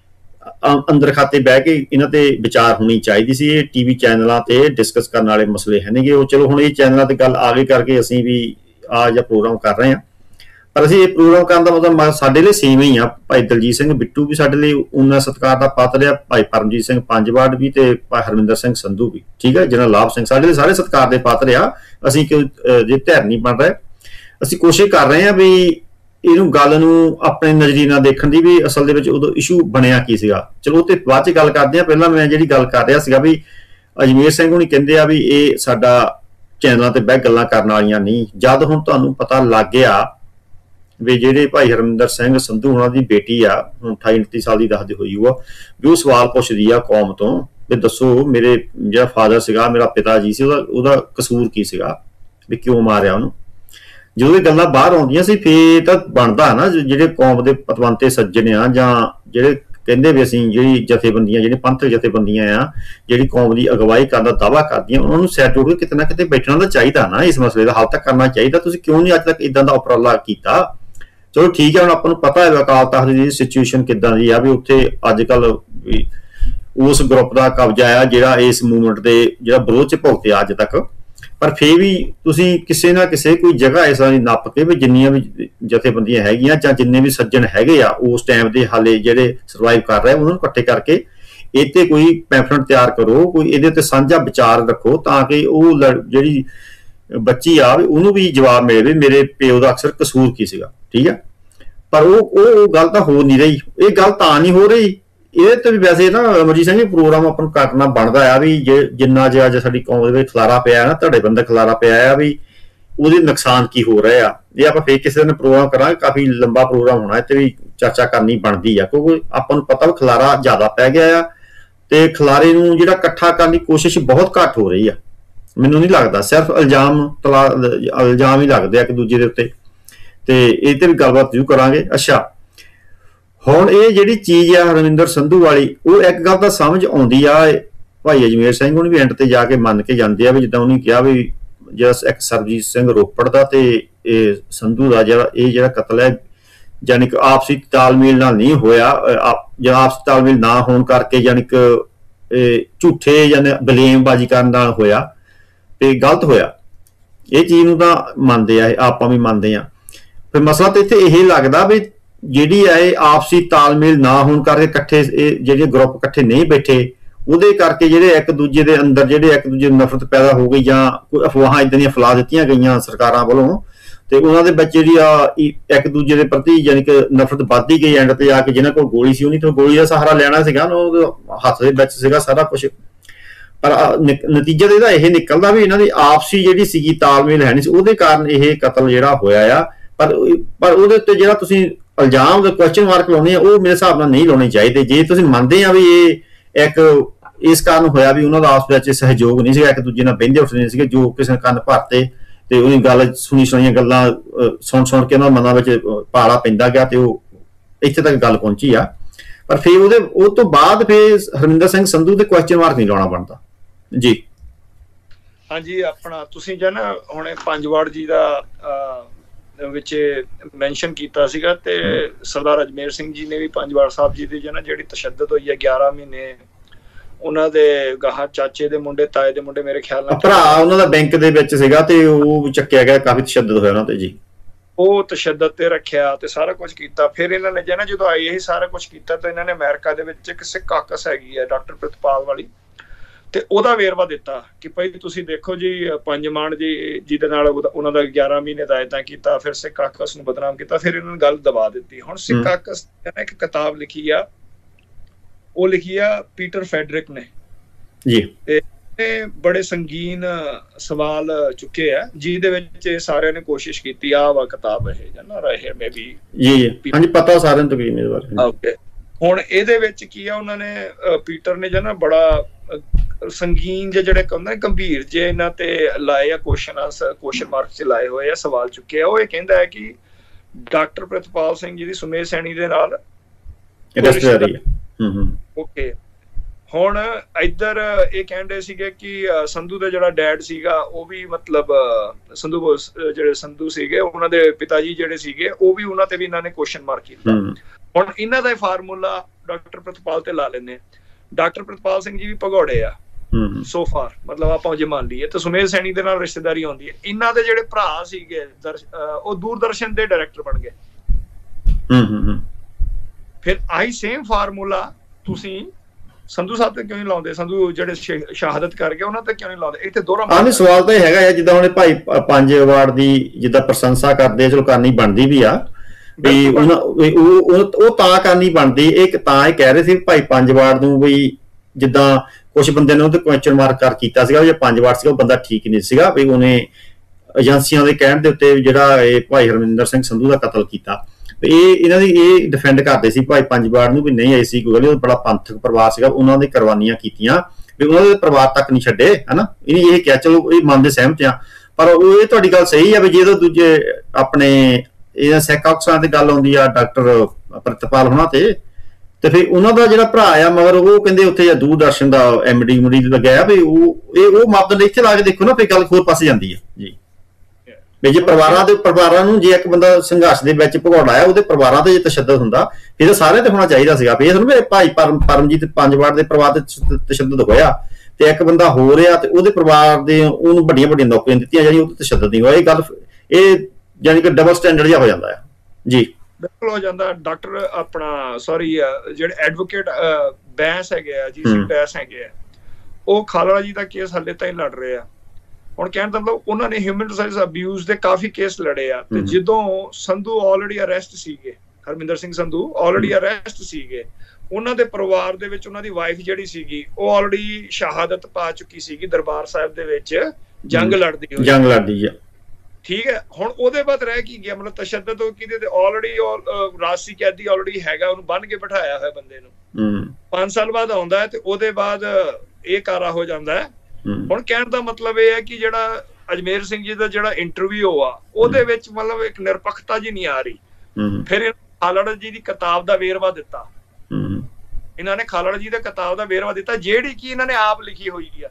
ਅੰਦਰ ਖਾਤੇ ਬਹਿ ਕੇ ਇਹਨਾਂ ਤੇ ਵਿਚਾਰ ਹੋਣੀ ਚਾਹੀਦੀ ਸੀ। ਇਹ ਟੀਵੀ ਚੈਨਲਾਂ ਤੇ ਡਿਸਕਸ ਕਰਨ ਵਾਲੇ ਮਸਲੇ ਹੈ ਨੇਗੇ। ਉਹ ਚਲੋ ਹੁਣ ਇਹ ਚੈਨਲਾਂ ਤੇ ਗੱਲ ਆ ਗਈ ਕਰਕੇ ਅਸੀਂ ਵੀ ਆ ਜਾਂ ਪ੍ਰੋਗਰਾਮ ਕਰ ਰਹੇ ਹਾਂ, ਪਰ ਅਸੀਂ ਇਹ ਪ੍ਰੋਗਰਾਮ ਕਰਨ ਦਾ ਮਤਲਬ ਸਾਡੇ ਲਈ ਸੇਮ ਹੀ ਆ। ਭਾਈ ਦਲਜੀਤ ਸਿੰਘ ਬਿੱਟੂ ਵੀ ਸਾਡੇ ਲਈ ਉਹਨਾਂ ਸਤਿਕਾਰ ਦਾ ਪਾਤਰ ਆ, ਭਾਈ ਪਰਮਜੀਤ ਸਿੰਘ ਪੰਜਵਾੜ ਵੀ ਤੇ ਭਾਈ ਹਰਮਿੰਦਰ ਸਿੰਘ ਸੰਧੂ ਵੀ, ਠੀਕ ਹੈ, ਜਿਹਨਾਂ ਲਾਭ ਸਿੰਘ ਸਾਡੇ ਲਈ ਸਾਰੇ ਸਤਿਕਾਰ ਦੇ ਪਾਤਰ ਆ। ਅਸੀਂ ਕਿਉਂ ਜੇ ਧਿਰ ਨਹੀਂ ਬਣ ਰਹੇ, ਅਸੀਂ ਕੋਸ਼ਿਸ਼ ਕਰ ਰਹੇ ਹਾਂ ਵੀ ਇਹਨੂੰ ਗੱਲ ਨੂੰ ਆਪਣੇ ਨਜ਼ਰੀਏ ਨਾਲ ਦੇਖਣ ਦੀ ਵੀ ਅਸਲ ਦੇ ਵਿੱਚ ਉਦੋਂ ਇਸ਼ੂ ਬਣਿਆ ਕੀ ਸੀਗਾ। ਚਲੋ ਉਹ ਤੇ ਬਾਅਦ ਚ ਗੱਲ ਕਰਦੇ ਹਾਂ। ਪਹਿਲਾਂ ਮੈਂ ਜਿਹੜੀ ਗੱਲ ਕਰ ਰਿਹਾ ਸੀਗਾ ਵੀ ਅਜਮੇਰ ਸਿੰਘ ਹੁਣੀ ਕਹਿੰਦੇ ਆ ਵੀ ਇਹ ਸਾਡਾ ਚੈਨਲਾਂ ਤੇ ਬਹਿ ਗੱਲਾਂ ਕਰਨ ਵਾਲੀਆਂ ਨਹੀਂ। ਜਦ ਹੁਣ ਤੁਹਾਨੂੰ ਪਤਾ ਲੱਗ ਗਿਆ ਵੀ ਜਿਹੜੇ ਭਾਈ ਹਰਮਿੰਦਰ ਸਿੰਘ ਸੰਧੂ ਉਹਨਾਂ ਦੀ ਬੇਟੀ ਆ, ਹੁਣ ਅਠਾਈ ਉਨੱਤੀ ਸਾਲ ਦੀ ਦੱਸਦੇ ਹੋਈ ਉਹ ਵੀ ਉਹ ਸਵਾਲ ਪੁੱਛਦੀ ਆ ਕੌਮ ਤੋਂ ਵੀ ਦੱਸੋ ਮੇਰੇ ਜਿਹੜਾ ਫਾਦਰ ਸੀਗਾ, ਮੇਰਾ ਪਿਤਾ ਜੀ ਸੀ, ਉਹਦਾ ਉਹਦਾ ਕਸੂਰ ਕੀ ਸੀਗਾ, ਵੀ ਕਿਉਂ ਮਾਰਿਆ ਉਹਨੂੰ। ਜਦੋਂ ਇਹ ਗੱਲਾਂ ਬਾਹਰ ਆਉਂਦੀਆਂ ਸੀ ਫੇਰ ਤਾਂ ਬਣਦਾ ਨਾ ਜਿਹੜੇ ਕੌਮ ਦੇ ਪਤਵੰਤੇ ਸੱਜਣ ਆ ਜਾਂ ਜਿਹੜੇ ਕਹਿੰਦੇ ਵੀ ਅਸੀਂ ਜਿਹੜੀ ਜਥੇਬੰਦੀਆਂ ਜਿਹੜੇ ਪੰਥਕ ਜਥੇਬੰਦੀਆਂ ਆ ਜਿਹੜੀ ਕੌਮ ਦੀ ਅਗਵਾਈ ਕਰਨ ਦਾ ਦਾਅਵਾ ਕਰਦੀਆਂ, ਉਹਨਾਂ ਨੂੰ ਸੈਟ ਹੋ ਕੇ ਕਿਤੇ ਨਾ ਕਿਤੇ ਬੈਠਣਾ ਤਾਂ ਚਾਹੀਦਾ ਨਾ, ਇਸ ਮਸਲੇ ਦਾ ਹੱਲ ਤੱਕ ਕਰਨਾ ਚਾਹੀਦਾ। ਤੁਸੀਂ ਕਿਉਂ ਨਹੀਂ ਅੱਜ ਤੱਕ ਇਦਾਂ ਦਾ ਉਪਰਾਲਾ ਕੀਤਾ? ਚਲੋ ਠੀਕ ਹੈ, ਹੁਣ ਆਪਾਂ ਨੂੰ ਪਤਾ ਹੈ ਅਕਾਲ ਤਖ਼ਤ ਦੀ ਸਿਚੁਏਸ਼ਨ ਕਿੱਦਾਂ ਦੀ ਆ, ਵੀ ਉੱਥੇ ਅੱਜ ਕੱਲ ਵੀ ਉਸ ਗਰੁੱਪ ਦਾ ਕਬਜ਼ਾ ਆ ਜਿਹੜਾ ਇਸ ਮੂਵਮੈਂਟ ਦੇ ਜਿਹੜਾ ਵਿਰੋਧ ਚ ਭੁਗਤਿਆ ਅੱਜ ਤੱਕ। ਪਰ ਫੇਰ ਵੀ ਤੁਸੀਂ ਕਿਸੇ ਨਾ ਕਿਸੇ ਕੋਈ ਜਗ੍ਹਾ ਇਸ ਤਰ੍ਹਾਂ ਦੀ ਨੱਪ ਕੇ ਵੀ ਜਿੰਨੀਆਂ ਵੀ ਜਥੇਬੰਦੀਆਂ ਹੈਗੀਆਂ ਜਾਂ ਜਿੰਨੇ ਵੀ ਸੱਜਣ ਹੈਗੇ ਆ ਉਸ ਟਾਈਮ ਦੇ ਹਾਲੇ ਜਿਹੜੇ ਸਰਵਾਈਵ ਕਰ ਰਹੇ ਉਹਨਾਂ ਨੂੰ ਇਕੱਠੇ ਕਰਕੇ ਇਹ ਤੇ ਕੋਈ ਪੈਂਫਲੇਟ ਤਿਆਰ ਕਰੋ, ਕੋਈ ਇਹਦੇ ਉੱਤੇ ਸਾਂਝਾ ਵਿਚਾਰ ਰੱਖੋ ਤਾਂ ਕਿ ਉਹ ਜਿਹੜੀ ਬੱਚੀ ਆ ਉਹਨੂੰ ਵੀ ਜਵਾਬ ਮਿਲੇ ਵੀ ਮੇਰੇ ਪਿਓ ਦਾ ਅਕਸਰ ਕਸੂਰ ਕੀ ਸੀਗਾ, ਠੀਕ ਹੈ। ਪਰ ਉਹ ਉਹ ਗੱਲ ਤਾਂ ਹੋ ਨਹੀਂ ਰਹੀ। ਇਹ ਗੱਲ ਤਾਂ ਨਹੀਂ ਹੋ ਰਹੀ, ਇਹਦੇ ਤੇ ਵੀ ਵੈਸੇ ਨਾ ਅਮਰਜੀਤ ਸਿੰਘ ਪ੍ਰੋਗਰਾਮ ਆਪਾਂ ਨੂੰ ਕਰਨਾ ਬਣਦਾ ਆ ਵੀ ਜੇ ਜਿੰਨਾ ਜੇ ਅੱਜ ਸਾਡੀ ਕੌਮ ਦੇ ਵਿੱਚ ਖਲਾਰਾ ਪਿਆ ਨਾ, ਤੁਹਾਡੇ ਬੰਦਾ ਖਲਾਰਾ ਪਿਆ ਆ ਵੀ ਉਹਦੇ ਨੁਕਸਾਨ ਕੀ ਹੋ ਰਹੇ ਆ। ਇਹ ਆਪਾਂ ਫੇਰ ਕਿਸੇ ਦਿਨ ਪ੍ਰੋਗਰਾਮ ਕਰਾਂਗੇ, ਕਾਫੀ ਲੰਬਾ ਪ੍ਰੋਗਰਾਮ ਹੋਣਾ, ਤੇ ਵੀ ਚਰਚਾ ਕਰਨੀ ਬਣਦੀ ਆ ਕਿਉਂਕਿ ਆਪਾਂ ਨੂੰ ਪਤਾ ਖਲਾਰਾ ਜ਼ਿਆਦਾ ਪੈ ਗਿਆ ਆ ਤੇ ਖਲਾਰੇ ਨੂੰ ਜਿਹੜਾ ਇਕੱਠਾ ਕਰਨ ਦੀ ਕੋਸ਼ਿਸ਼ ਬਹੁਤ ਘੱਟ ਹੋ ਰਹੀ ਆ। ਮੈਨੂੰ ਨਹੀਂ ਲੱਗਦਾ, ਸਿਰਫ ਇਲਜ਼ਾਮ ਤਲਾ ਇਲਜ਼ਾਮ ਹੀ ਲੱਗਦੇ ਆ ਇੱਕ ਦੂਜੇ ਦੇ ਉੱਤੇ, ਤੇ ਇਹ ਤੇ ਵੀ ਗੱਲਬਾਤ ਜ਼ਰੂਰ ਕਰਾਂਗੇ। ਅੱਛਾ, ਹੁਣ ਇਹ ਜਿਹੜੀ ਚੀਜ਼ ਆ ਹਰਮਿੰਦਰ ਸੰਧੂ ਵਾਲੀ, ਉਹ ਇੱਕ ਗੱਲ ਤਾਂ ਸਮਝ ਆਉਂਦੀ ਆ ਭਾਈ ਅਜਮੇਰ ਸਿੰਘ ਹੁਣ ਵੀ ਐਂਡ ਤੇ ਜਾ ਕੇ ਮੰਨ ਕੇ ਜਾਂਦੇ ਆ ਵੀ ਜਿੱਦਾਂ ਉਹਨੇ ਕਿਹਾ ਵੀ ਜਿਹੜਾ ਇੱਕ ਸਰਬਜੀਤ ਸਿੰਘ ਰੋਪੜ ਦਾ ਤੇ ਇਹ ਸੰਧੂ ਦਾ ਜਿਹੜਾ ਇਹ ਜਿਹੜਾ ਕਤਲ ਹੈ ਯਾਨੀ ਕਿ ਆਪਸੀ ਤਾਲਮੇਲ ਨਾਲ ਨਹੀਂ ਹੋਇਆ, ਜਾਂ ਆਪਸੀ ਤਾਲਮੇਲ ਨਾ ਹੋਣ ਕਰਕੇ ਯਾਨੀ ਕਿ ਝੂਠੇ ਜਾਂ ਬਲੇਮਬਾਜ਼ੀ ਕਰਨ ਨਾਲ ਹੋਇਆ ਤੇ ਗਲਤ ਹੋਇਆ। ਇਹ ਚੀਜ਼ ਨੂੰ ਤਾਂ ਮੰਨਦੇ ਆ, ਆਪਾਂ ਵੀ ਮੰਨਦੇ ਆ। ਫਿਰ ਮਸਲਾ ਤਾਂ ਇੱਥੇ ਇਹ ਲੱਗਦਾ ਵੀ ਜਿਹੜੀ ਆ ਇਹ ਆਪਸੀ ਤਾਲਮੇਲ ਨਾ ਹੋਣ ਕਰਕੇ ਇਕੱਠੇ ਇਹ ਜਿਹੜੇ ਗਰੁੱਪ ਇਕੱਠੇ ਨਹੀਂ ਬੈਠੇ, ਉਹਦੇ ਕਰਕੇ ਜਿਹੜੇ ਇੱਕ ਦੂਜੇ ਦੇ ਅੰਦਰ ਜਿਹੜੇ ਇੱਕ ਦੂਜੇ ਨੂੰ ਨਫ਼ਰਤ ਪੈਦਾ ਹੋ ਗਈ ਜਾਂ ਕੋਈ ਅਫਵਾਹਾਂ ਏਦਾਂ ਦੀਆਂ ਫੈਲਾ ਦਿੱਤੀਆਂ ਗਈਆਂ ਸਰਕਾਰਾਂ ਵੱਲੋਂ, ਤੇ ਉਹਨਾਂ ਦੇ ਵਿੱਚ ਜਿਹੜੀ ਆ ਇੱਕ ਦੂਜੇ ਦੇ ਪ੍ਰਤੀ ਯਾਨੀ ਕਿ ਨਫ਼ਰਤ ਵੱਧਦੀ ਗਈ। ਐਂਡ ਤੇ ਆ ਕੇ ਜਿਹਨਾਂ ਕੋਲ ਗੋਲੀ ਸੀ ਉਹਨੀ ਤੋਂ ਗੋਲੀ ਦਾ ਸਹਾਰਾ ਲੈਣਾ ਸੀਗਾ, ਉਹਦੇ ਹੱਥ ਦੇ ਵਿੱਚ ਸੀਗਾ ਸਾਰਾ ਕੁਛ। ਪਰ ਨਤੀਜਾ ਇਹਦਾ ਇਹ ਨਿਕਲਦਾ ਵੀ ਇਹਨਾਂ ਦੀ ਆਪਸੀ ਜਿਹੜੀ ਸੀਗੀ ਤਾਲਮੇਲ ਹੈ ਨਹੀਂ ਸੀ, ਉਹਦੇ ਕਾਰਨ ਇਹ ਕਤਲ ਜਿਹੜਾ ਹੋਇਆ ਆ। ਪਰ ਪਰ ਉਹਦੇ ਉੱਤੇ ਜਿਹੜਾ ਤੁਸੀਂ ਇਲਜ਼ਾਮ ਦੇ ਕੁਐਸਚਨ ਮਾਰਕ ਲਾਉਣੇ ਆ ਉਹ ਮੇਰੇ ਹਿਸਾਬ ਨਾਲ ਨਹੀਂ ਲਾਉਣੇ ਚਾਹੀਦੇ। ਜੇ ਤੁਸੀਂ ਮੰਨਦੇ ਆ ਵੀ ਇਹ ਇੱਕ ਇਸ ਕਾਰਨ ਹੋਇਆ ਵੀ ਉਹਨਾਂ ਦਾ ਆਪਸ ਵਿੱਚ ਸਹਿਯੋਗ ਨਹੀਂ ਸੀਗਾ, ਇੱਕ ਦੂਜੇ ਨਾਲ ਬਹਿੰਦੇ ਉੱਠਦੇ ਸੀਗੇ, ਜੋ ਕਿਸੇ ਨੇ ਕੰਨ ਭਰਤੇ ਤੇ ਉਹਦੀ ਗੱਲ ਸੁਣੀ ਸੁਣੀਆਂ ਗੱਲਾਂ ਸੁਣ ਸੁਣ ਕੇ ਉਹਨਾਂ ਮਨਾਂ ਵਿੱਚ ਭਾਲਾ ਪੈਂਦਾ ਗਿਆ ਤੇ ਉਹ ਇੱਥੇ ਤੱਕ ਗੱਲ ਪਹੁੰਚੀ ਆ। ਪਰ ਫਿਰ ਉਹਦੇ ਉਹ ਤੋਂ ਬਾਅਦ ਫਿਰ ਹਰਮਿੰਦਰ ਸਿੰਘ ਸੰਧੂ ਦੇ ਕੁਐਸਚਨ ਮਾਰਕ ਨਹੀਂ ਲਾਉਣਾ ਬਣਦਾ ਜੀ। ਹਾਂਜੀ, ਆਪਣਾ ਤੁਸੀਂ ਜਾਂ ਨਾ ਹੁਣੇ ਪੰਜਵਾੜ ਜੀ ਦਾ ਵਿੱਚ ਮੈਂਸ਼ਨ ਕੀਤਾ ਸੀਗਾ ਤੇ ਸਰਦਾਰ ਅਜਮੇਰ ਸਿੰਘ ਜੀ ਨੇ ਵੀ ਪੰਜਵਾੜ ਸਾਹਿਬ ਜੀ ਦੀ ਜਿਹੜਾ ਜਿਹੜੀ ਤਸ਼ੱਦਦ ਹੋਈ ਹੈ ਗਿਆਰਾਂ ਮਹੀਨੇ ਉਹਨਾਂ ਦੇ ਗਾਹ ਚਾਚੇ ਦੇ ਮੁੰਡੇ ਤਾਏ ਦੇ ਮੁੰਡੇ ਮੇਰੇ ਖਿਆਲ ਨਾਲ ਭਰਾ ਉਹਨਾਂ ਦਾ ਬੈਂਕ ਦੇ ਵਿੱਚ ਸੀਗਾ ਤੇ ਉਹ ਚੱਕਿਆ ਗਿਆ, ਕਾਫੀ ਤਸ਼ੱਦਦ ਹੋਇਆ ਉਹਨਾਂ ਤੇ ਜੀ। ਉਹ ਤਸ਼ੱਦਦ ਤੇ ਰੱਖਿਆ ਤੇ ਸਾਰਾ ਕੁਝ ਕੀਤਾ। ਫਿਰ ਇਹਨਾਂ ਨੇ ਜਿਹੜਾ ਜਦੋਂ ਆਏ ਇਹ ਸਾਰਾ ਕੁਝ ਕੀਤਾ ਤਾਂ ਇਹਨਾਂ ਨੇ ਅਮਰੀਕਾ ਦੇ ਵਿੱਚ ਇੱਕ ਸਿੱਖ ਕਾਕਸ ਹੈਗੀ ਹੈ ਡਾਕਟਰ ਪ੍ਰਿਤਪਾਲ ਵਾਲੀ, ਤੇ ਉਹਦਾ ਵੇਰਵਾ ਦਿੱਤਾ ਕਿ ਭਾਈ ਤੁਸੀਂ ਦੇਖੋ ਜੀ ਪੰਜਮਾਨ ਜੀ ਜਿਹਦੇ ਨਾਲ ਉਹਨਾਂ ਦਾ ਗਿਆਰਾਂ ਮਹੀਨੇ ਦਾ ਏਦਾਂ ਕੀਤਾ, ਫਿਰ ਸਿੱਖ ਕਾਕਸ ਨੂੰ ਬਦਨਾਮ ਕੀਤਾ, ਫਿਰ ਇਹਨਾਂ ਨੇ ਗੱਲ ਦਬਾ ਦਿੱਤੀ। ਹੁਣ ਸਿੱਖ ਕਾਕਸ ਨੇ ਇੱਕ ਕਿਤਾਬ ਲਿਖੀ ਆ ਉਹ ਲਿਖੀ ਆ ਪੀਟਰ ਫੈਡਰਿਕ ਨੇ ਜੀ। ਤੇ ਬੜੇ ਸੰਗੀਨ ਸਵਾਲ ਚੁੱਕੇ ਆ ਜਿਹਦੇ ਵਿੱਚ ਸਾਰਿਆਂ ਨੇ ਕੋਸ਼ਿਸ਼ ਕੀਤੀ ਆ ਵਾ ਕਿਤਾਬ ਇਹ ਜਨਾ ਰਹੇ ਮੇ ਵੀ ਜੀ ਜੀ ਹਾਂਜੀ ਪਤਾ ਸਾਰਿਆਂ ਨੂੰ ਤਕਰੀਬਨ ਇਹਦੇ ਬਾਰੇ। ਓਕੇ ਹੁਣ ਇਹਦੇ ਵਿੱਚ ਕੀ ਆ ਉਹਨਾਂ ਨੇ ਪੀਟਰ ਨੇ ਜਨਾ ਬੜਾ ਸੰਗੀਨ ਜਿਹੇ ਜਿਹੜੇ ਕਹਿੰਦੇ ਗੰਭੀਰ ਜੇ ਇਹਨਾਂ ਤੇ ਲਾਏ ਆ ਕੁਐਸਚਨ ਕੁਐਸਚਨ ਮਾਰਕ ਚ ਲਾਏ ਹੋਏ ਆ ਸਵਾਲ ਚੁੱਕੇ ਆ। ਉਹ ਇਹ ਕਹਿੰਦਾ ਹੈ ਕਿ ਡਾਕਟਰ ਪ੍ਰਿਤਪਾਲ ਸਿੰਘ ਜੀ ਦੀ ਸੁਮੇਧ ਸੈਣੀ ਦੇ ਨਾਲ ਓਕੇ ਹੁਣ ਇੱਧਰ ਇਹ ਕਹਿੰਦੇ ਸੀਗੇ ਕਿ ਸੰਧੂ ਦਾ ਜਿਹੜਾ ਡੈਡ ਸੀਗਾ ਉਹ ਵੀ ਮਤਲਬ ਸੰਧੂ ਜਿਹੜੇ ਸੰਧੂ ਸੀਗੇ ਉਹਨਾਂ ਦੇ ਪਿਤਾ ਜੀ ਜਿਹੜੇ ਸੀਗੇ ਉਹ ਵੀ ਉਹਨਾਂ ਤੇ ਵੀ ਇਹਨਾਂ ਨੇ ਕੁਐਸਚਨ ਮਾਰਕ ਕੀਤਾ। ਹੁਣ ਇਹਨਾਂ ਦਾ ਫਾਰਮੂਲਾ ਡਾਕਟਰ ਪ੍ਰਿਤਪਾਲ ਤੇ ਲਾ ਲੈਂਦੇ। ਡਾਕਟਰ ਪ੍ਰਿਤਪਾਲ ਸਿੰਘ ਜੀ ਵੀ ਭਗੌੜੇ ਆ ਸੋ ਫਾਰ ਮਤਲਬ ਆਪਾਂ ਜੇ ਮੰਨ ਲਈਏ ਤੇ ਸੁਮੇਧ ਸੈਣੀ ਦੇ ਨਾਲ ਰਿਸ਼ਤੇਦਾਰੀ ਆਉਂਦੀ ਹੈ। ਇਹਨਾਂ ਦੇ ਜਿਹੜੇ ਭਰਾ ਸੀਗੇ ਉਹ ਦੂਰਦਰਸ਼ਨ ਦੇ ਡਾਇਰੈਕਟਰ ਬਣ ਗਏ। ਫਿਰ ਆਹੀ ਸੇਮ ਫਾਰਮੂਲਾ ਤੁਸੀਂ ਸੰਧੂ ਸਾਹਿਬ ਤੇ ਕਿਉਂ ਨਹੀਂ ਲਾਉਂਦੇ? ਸੰਧੂ ਜਿਹੜੇ ਸ਼ਹਾਦਤ ਕਰ ਗਏ ਉਹਨਾਂ ਤੇ ਕਿਉਂ ਨਹੀਂ ਲਾਉਂਦੇ? ਇੱਥੇ ਦੋਹਰਾ ਹਾਂ ਨਹੀਂ ਸਵਾਲ ਤਾਂ ਇਹ ਹੈਗਾ ਆ ਜਿੱਦਾਂ ਉਹਨੇ ਭਾਈ ਪੰਜ ਅਵਾਰਡ ਦੀ ਜਿੱਦਾਂ ਪ੍ਰਸ਼ੰਸਾ ਕਰਦੇ ਚਲੋ ਕਰਨੀ ਬਣਦੀ ਵੀ ਆ ਵੀ ਉਹਨਾਂ ਉਹ ਉਹ ਤਾਂ ਕਰਨੀ ਬਣਦੀ। ਇਹ ਤਾਂ ਇਹ ਕਹਿ ਰਹੇ ਸੀ ਭਾਈ ਪੰਜ ਅਵਾਰਡ ਨੂੰ ਵੀ ਜਿੱਦਾਂ ਕੁਛ ਬੰਦੇ ਨੇ ਉਹਦੇ ਕੁਐਸਚਨ ਮਾਰਕ ਕਰ ਕੀਤਾ ਸੀਗਾ ਜੇ ਪੰਜ ਅਵਾਰਡ ਸੀਗਾ ਉਹ ਬੰਦਾ ਠੀਕ ਨਹੀਂ ਸੀਗਾ ਵੀ ਉਹਨੇ ਏਜੰਸੀਆਂ ਦੇ ਕਹਿਣ ਦੇ ਉੱਤੇ ਜਿਹੜਾ ਇਹ ਭਾਈ ਹਰਮਿੰਦਰ ਸਿੰਘ ਸੰਧੂ ਦਾ ਕਤਲ ਕੀਤਾ। ਇਹ ਇਹਨਾਂ ਦੀ ਇਹ ਡਿਫੈਂਡ ਕਰਦੇ ਸੀ ਭਾਈ ਪੰਜ ਅਵਾਰਡ ਨੂੰ ਵੀ ਨਹੀਂ ਆਈ ਸੀ ਕੋਈ ਬੜਾ ਪੰਥਕ ਪਰਿਵਾਰ ਸੀਗਾ ਉਹਨਾਂ ਨੇ ਕੁਰਬਾਨੀਆਂ ਕੀਤੀਆਂ ਵੀ ਉਹਨਾਂ ਦੇ ਪਰਿਵਾਰ ਤੱਕ ਨਹੀਂ ਛੱਡੇ ਹਨਾ। ਇਹਨੇ ਇਹ ਕਿਹਾ ਚਲੋ ਇਹ ਮੰਨਦੇ ਸਹਿਮਤ ਆ ਪਰ ਉਹ ਇਹ ਤੁਹਾਡੀ ਗੱਲ ਸਹੀ ਆ ਵੀ ਜਦੋਂ ਦੂਜੇ ਆਪਣੇ ਇਹਨਾਂ ਸਿੱਖ ਅਫਸਰਾਂ ਦੀ ਗੱਲ ਆਉਂਦੀ ਆ ਡਾਕਟਰ ਪ੍ਰਿਤਪਾਲ ਹੋਣਾ ਤੇ ਤੇ ਫਿਰ ਉਹਨਾਂ ਦਾ ਜਿਹੜਾ ਭਰਾ ਆ ਮਗਰ ਉਹ ਕਹਿੰਦੇ ਉੱਥੇ ਜਾਂ ਦੂਰਦਰਸ਼ਨ ਦਾ ਐਮ ਡੀ ਮੁੜੀ ਲੱਗਿਆ ਵੀ ਉਹ ਇਹ ਉਹ ਮਾਪਦੰਡ ਇੱਥੇ ਲਾ ਕੇ ਦੇਖੋ ਨਾ ਫਿਰ ਗੱਲ ਹੋਰ ਪਾਸੇ ਜਾਂਦੀ ਆ ਜੀ। ਵੀ ਜੇ ਪਰਿਵਾਰਾਂ ਦੇ ਪਰਿਵਾਰਾਂ ਨੂੰ ਜੇ ਇੱਕ ਬੰਦਾ ਸੰਘਰਸ਼ ਦੇ ਵਿੱਚ ਭਗੌੜਾ ਆ ਉਹਦੇ ਪਰਿਵਾਰਾਂ ਤੇ ਜੇ ਤਸ਼ੱਦਦ ਹੁੰਦਾ ਇਹ ਤਾਂ ਸਾਰਿਆਂ ਤੇ ਹੋਣਾ ਚਾਹੀਦਾ ਸੀਗਾ। ਵੀ ਇਹ ਤੁਹਾਨੂੰ ਭਾਈ ਪਰਮ ਪਰਮਜੀਤ ਪੰਜ ਅਵਾਰਡ ਦੇ ਪਰਿਵਾਰ ਤੇ ਤਸ਼ੱਦਦ ਹੋਇਆ ਤੇ ਇੱਕ ਬੰਦਾ ਹੋ ਰਿਹਾ ਤੇ ਉਹਦੇ ਪਰਿਵਾਰ ਦੇ ਉਹਨੂੰ ਵੱਡੀਆਂ ਵੱਡੀਆਂ ਨੌਕਰੀਆਂ ਦਿੱਤੀਆਂ ਜਿਹੜੀਆਂ ਉਹ ਤਸ਼ੱਦਦ ਨਹੀਂ ਹੋਇਆ। ਇਹ ਗੱਲ ਇਹ ਜਾਨੀ ਕਿ ਡਬਲ ਸਟੈਂਡਰਡ ਜਿਹਾ ਹੋ ਜਾਂਦਾ ਹੈ ਜੀ। ਬਿਲਕੁਲ ਹੋ ਜਾਂਦਾ। ਡਾਕਟਰ ਆਪਣਾ ਸੌਰੀ ਜਿਹੜੇ ਐਡਵੋਕੇਟ ਬੈਂਸ ਹੈਗੇ ਆ ਜੀ ਸਿੰਘ ਬੈਂਸ ਹੈਗੇ ਆ ਉਹ ਖਾਲੜਾ ਜੀ ਦਾ ਕੇਸ ਹਲੇ ਤਾਂ ਹੀ ਲੜ ਰਹੇ ਆ। ਹੁਣ ਕਹਿਣ ਦਾ ਮਤਲਬ ਉਹਨਾਂ ਨੇ ਹਿਊਮਨ ਰਾਈਟਸ ਅਬਿਊਜ਼ ਦੇ ਕਾਫੀ ਕੇਸ ਲੜੇ ਆ ਤੇ ਜਦੋਂ ਸੰਧੂ ਆਲਰੇਡੀ ਅਰੈਸਟ ਸੀਗੇ ਹਰਮਿੰਦਰ ਸਿੰਘ ਸੰਧੂ ਆਲਰੇਡੀ ਅਰੈਸਟ ਸੀਗੇ ਉਹਨਾਂ ਦੇ ਪਰਿਵਾਰ ਦੇ ਵਿੱਚ ਉਹਨਾਂ ਦੀ ਵਾਈਫ ਜਿਹੜੀ ਸੀਗੀ ਉਹ ਆਲਰੇਡੀ ਸ਼ਹਾਦਤ ਪਾ ਚੁੱਕੀ ਸੀਗੀ ਦਰਬਾਰ ਸਾਹਿਬ ਦੇ ਵਿੱਚ ਜੰਗ ਲੜਦੀ ਹੋਈ ਜੰਗ ਲੜਦੀ ਆ ਠੀਕ ਹੈ। ਹੁਣ ਉਹਦੇ ਬਾਅਦ ਰਹਿ ਕੀ ਗਿਆ ਮਤਲਬ ਤਸ਼ੱਦਦ ਕਿਹਦੇ ਤੇ ਆਲਰੇਡੀ ਰਾਜਸੀ ਕੈਦੀ ਆਲਰੇਡੀ ਹੈਗਾ ਉਹਨੂੰ ਬੰਨ ਕੇ ਬਿਠਾਇਆ ਹੋਇਆ ਬੰਦੇ ਨੂੰ ਪੰਜ ਸਾਲ ਬਾਅਦ ਆਉਂਦਾ ਹੈ ਤੇ ਉਹਦੇ ਬਾਅਦ ਇਹ ਕਾਰਾ ਹੋ ਜਾਂਦਾ ਹੈ। ਹੁਣ ਕਹਿਣ ਦਾ ਮਤਲਬ ਇਹ ਹੈ ਕਿ ਜਿਹੜਾ ਅਜਮੇਰ ਸਿੰਘ ਜੀ ਦਾ ਜਿਹੜਾ ਇੰਟਰਵਿਊ ਆ ਉਹਦੇ ਵਿੱਚ ਮਤਲਬ ਇੱਕ ਨਿਰਪੱਖਤਾ ਜੀ ਨਹੀਂ ਆ ਰਹੀ। ਫਿਰ ਖਾਲੜਾ ਜੀ ਦੀ ਕਿਤਾਬ ਦਾ ਵੇਰਵਾ ਦਿੱਤਾ ਇਹਨਾਂ ਨੇ ਖਾਲੜਾ ਜੀ ਦੀ ਕਿਤਾਬ ਦਾ ਵੇਰਵਾ ਦਿੱਤਾ ਜਿਹੜੀ ਕਿ ਇਹਨਾਂ ਨੇ ਆਪ ਲਿਖੀ ਹੋਈ ਆ।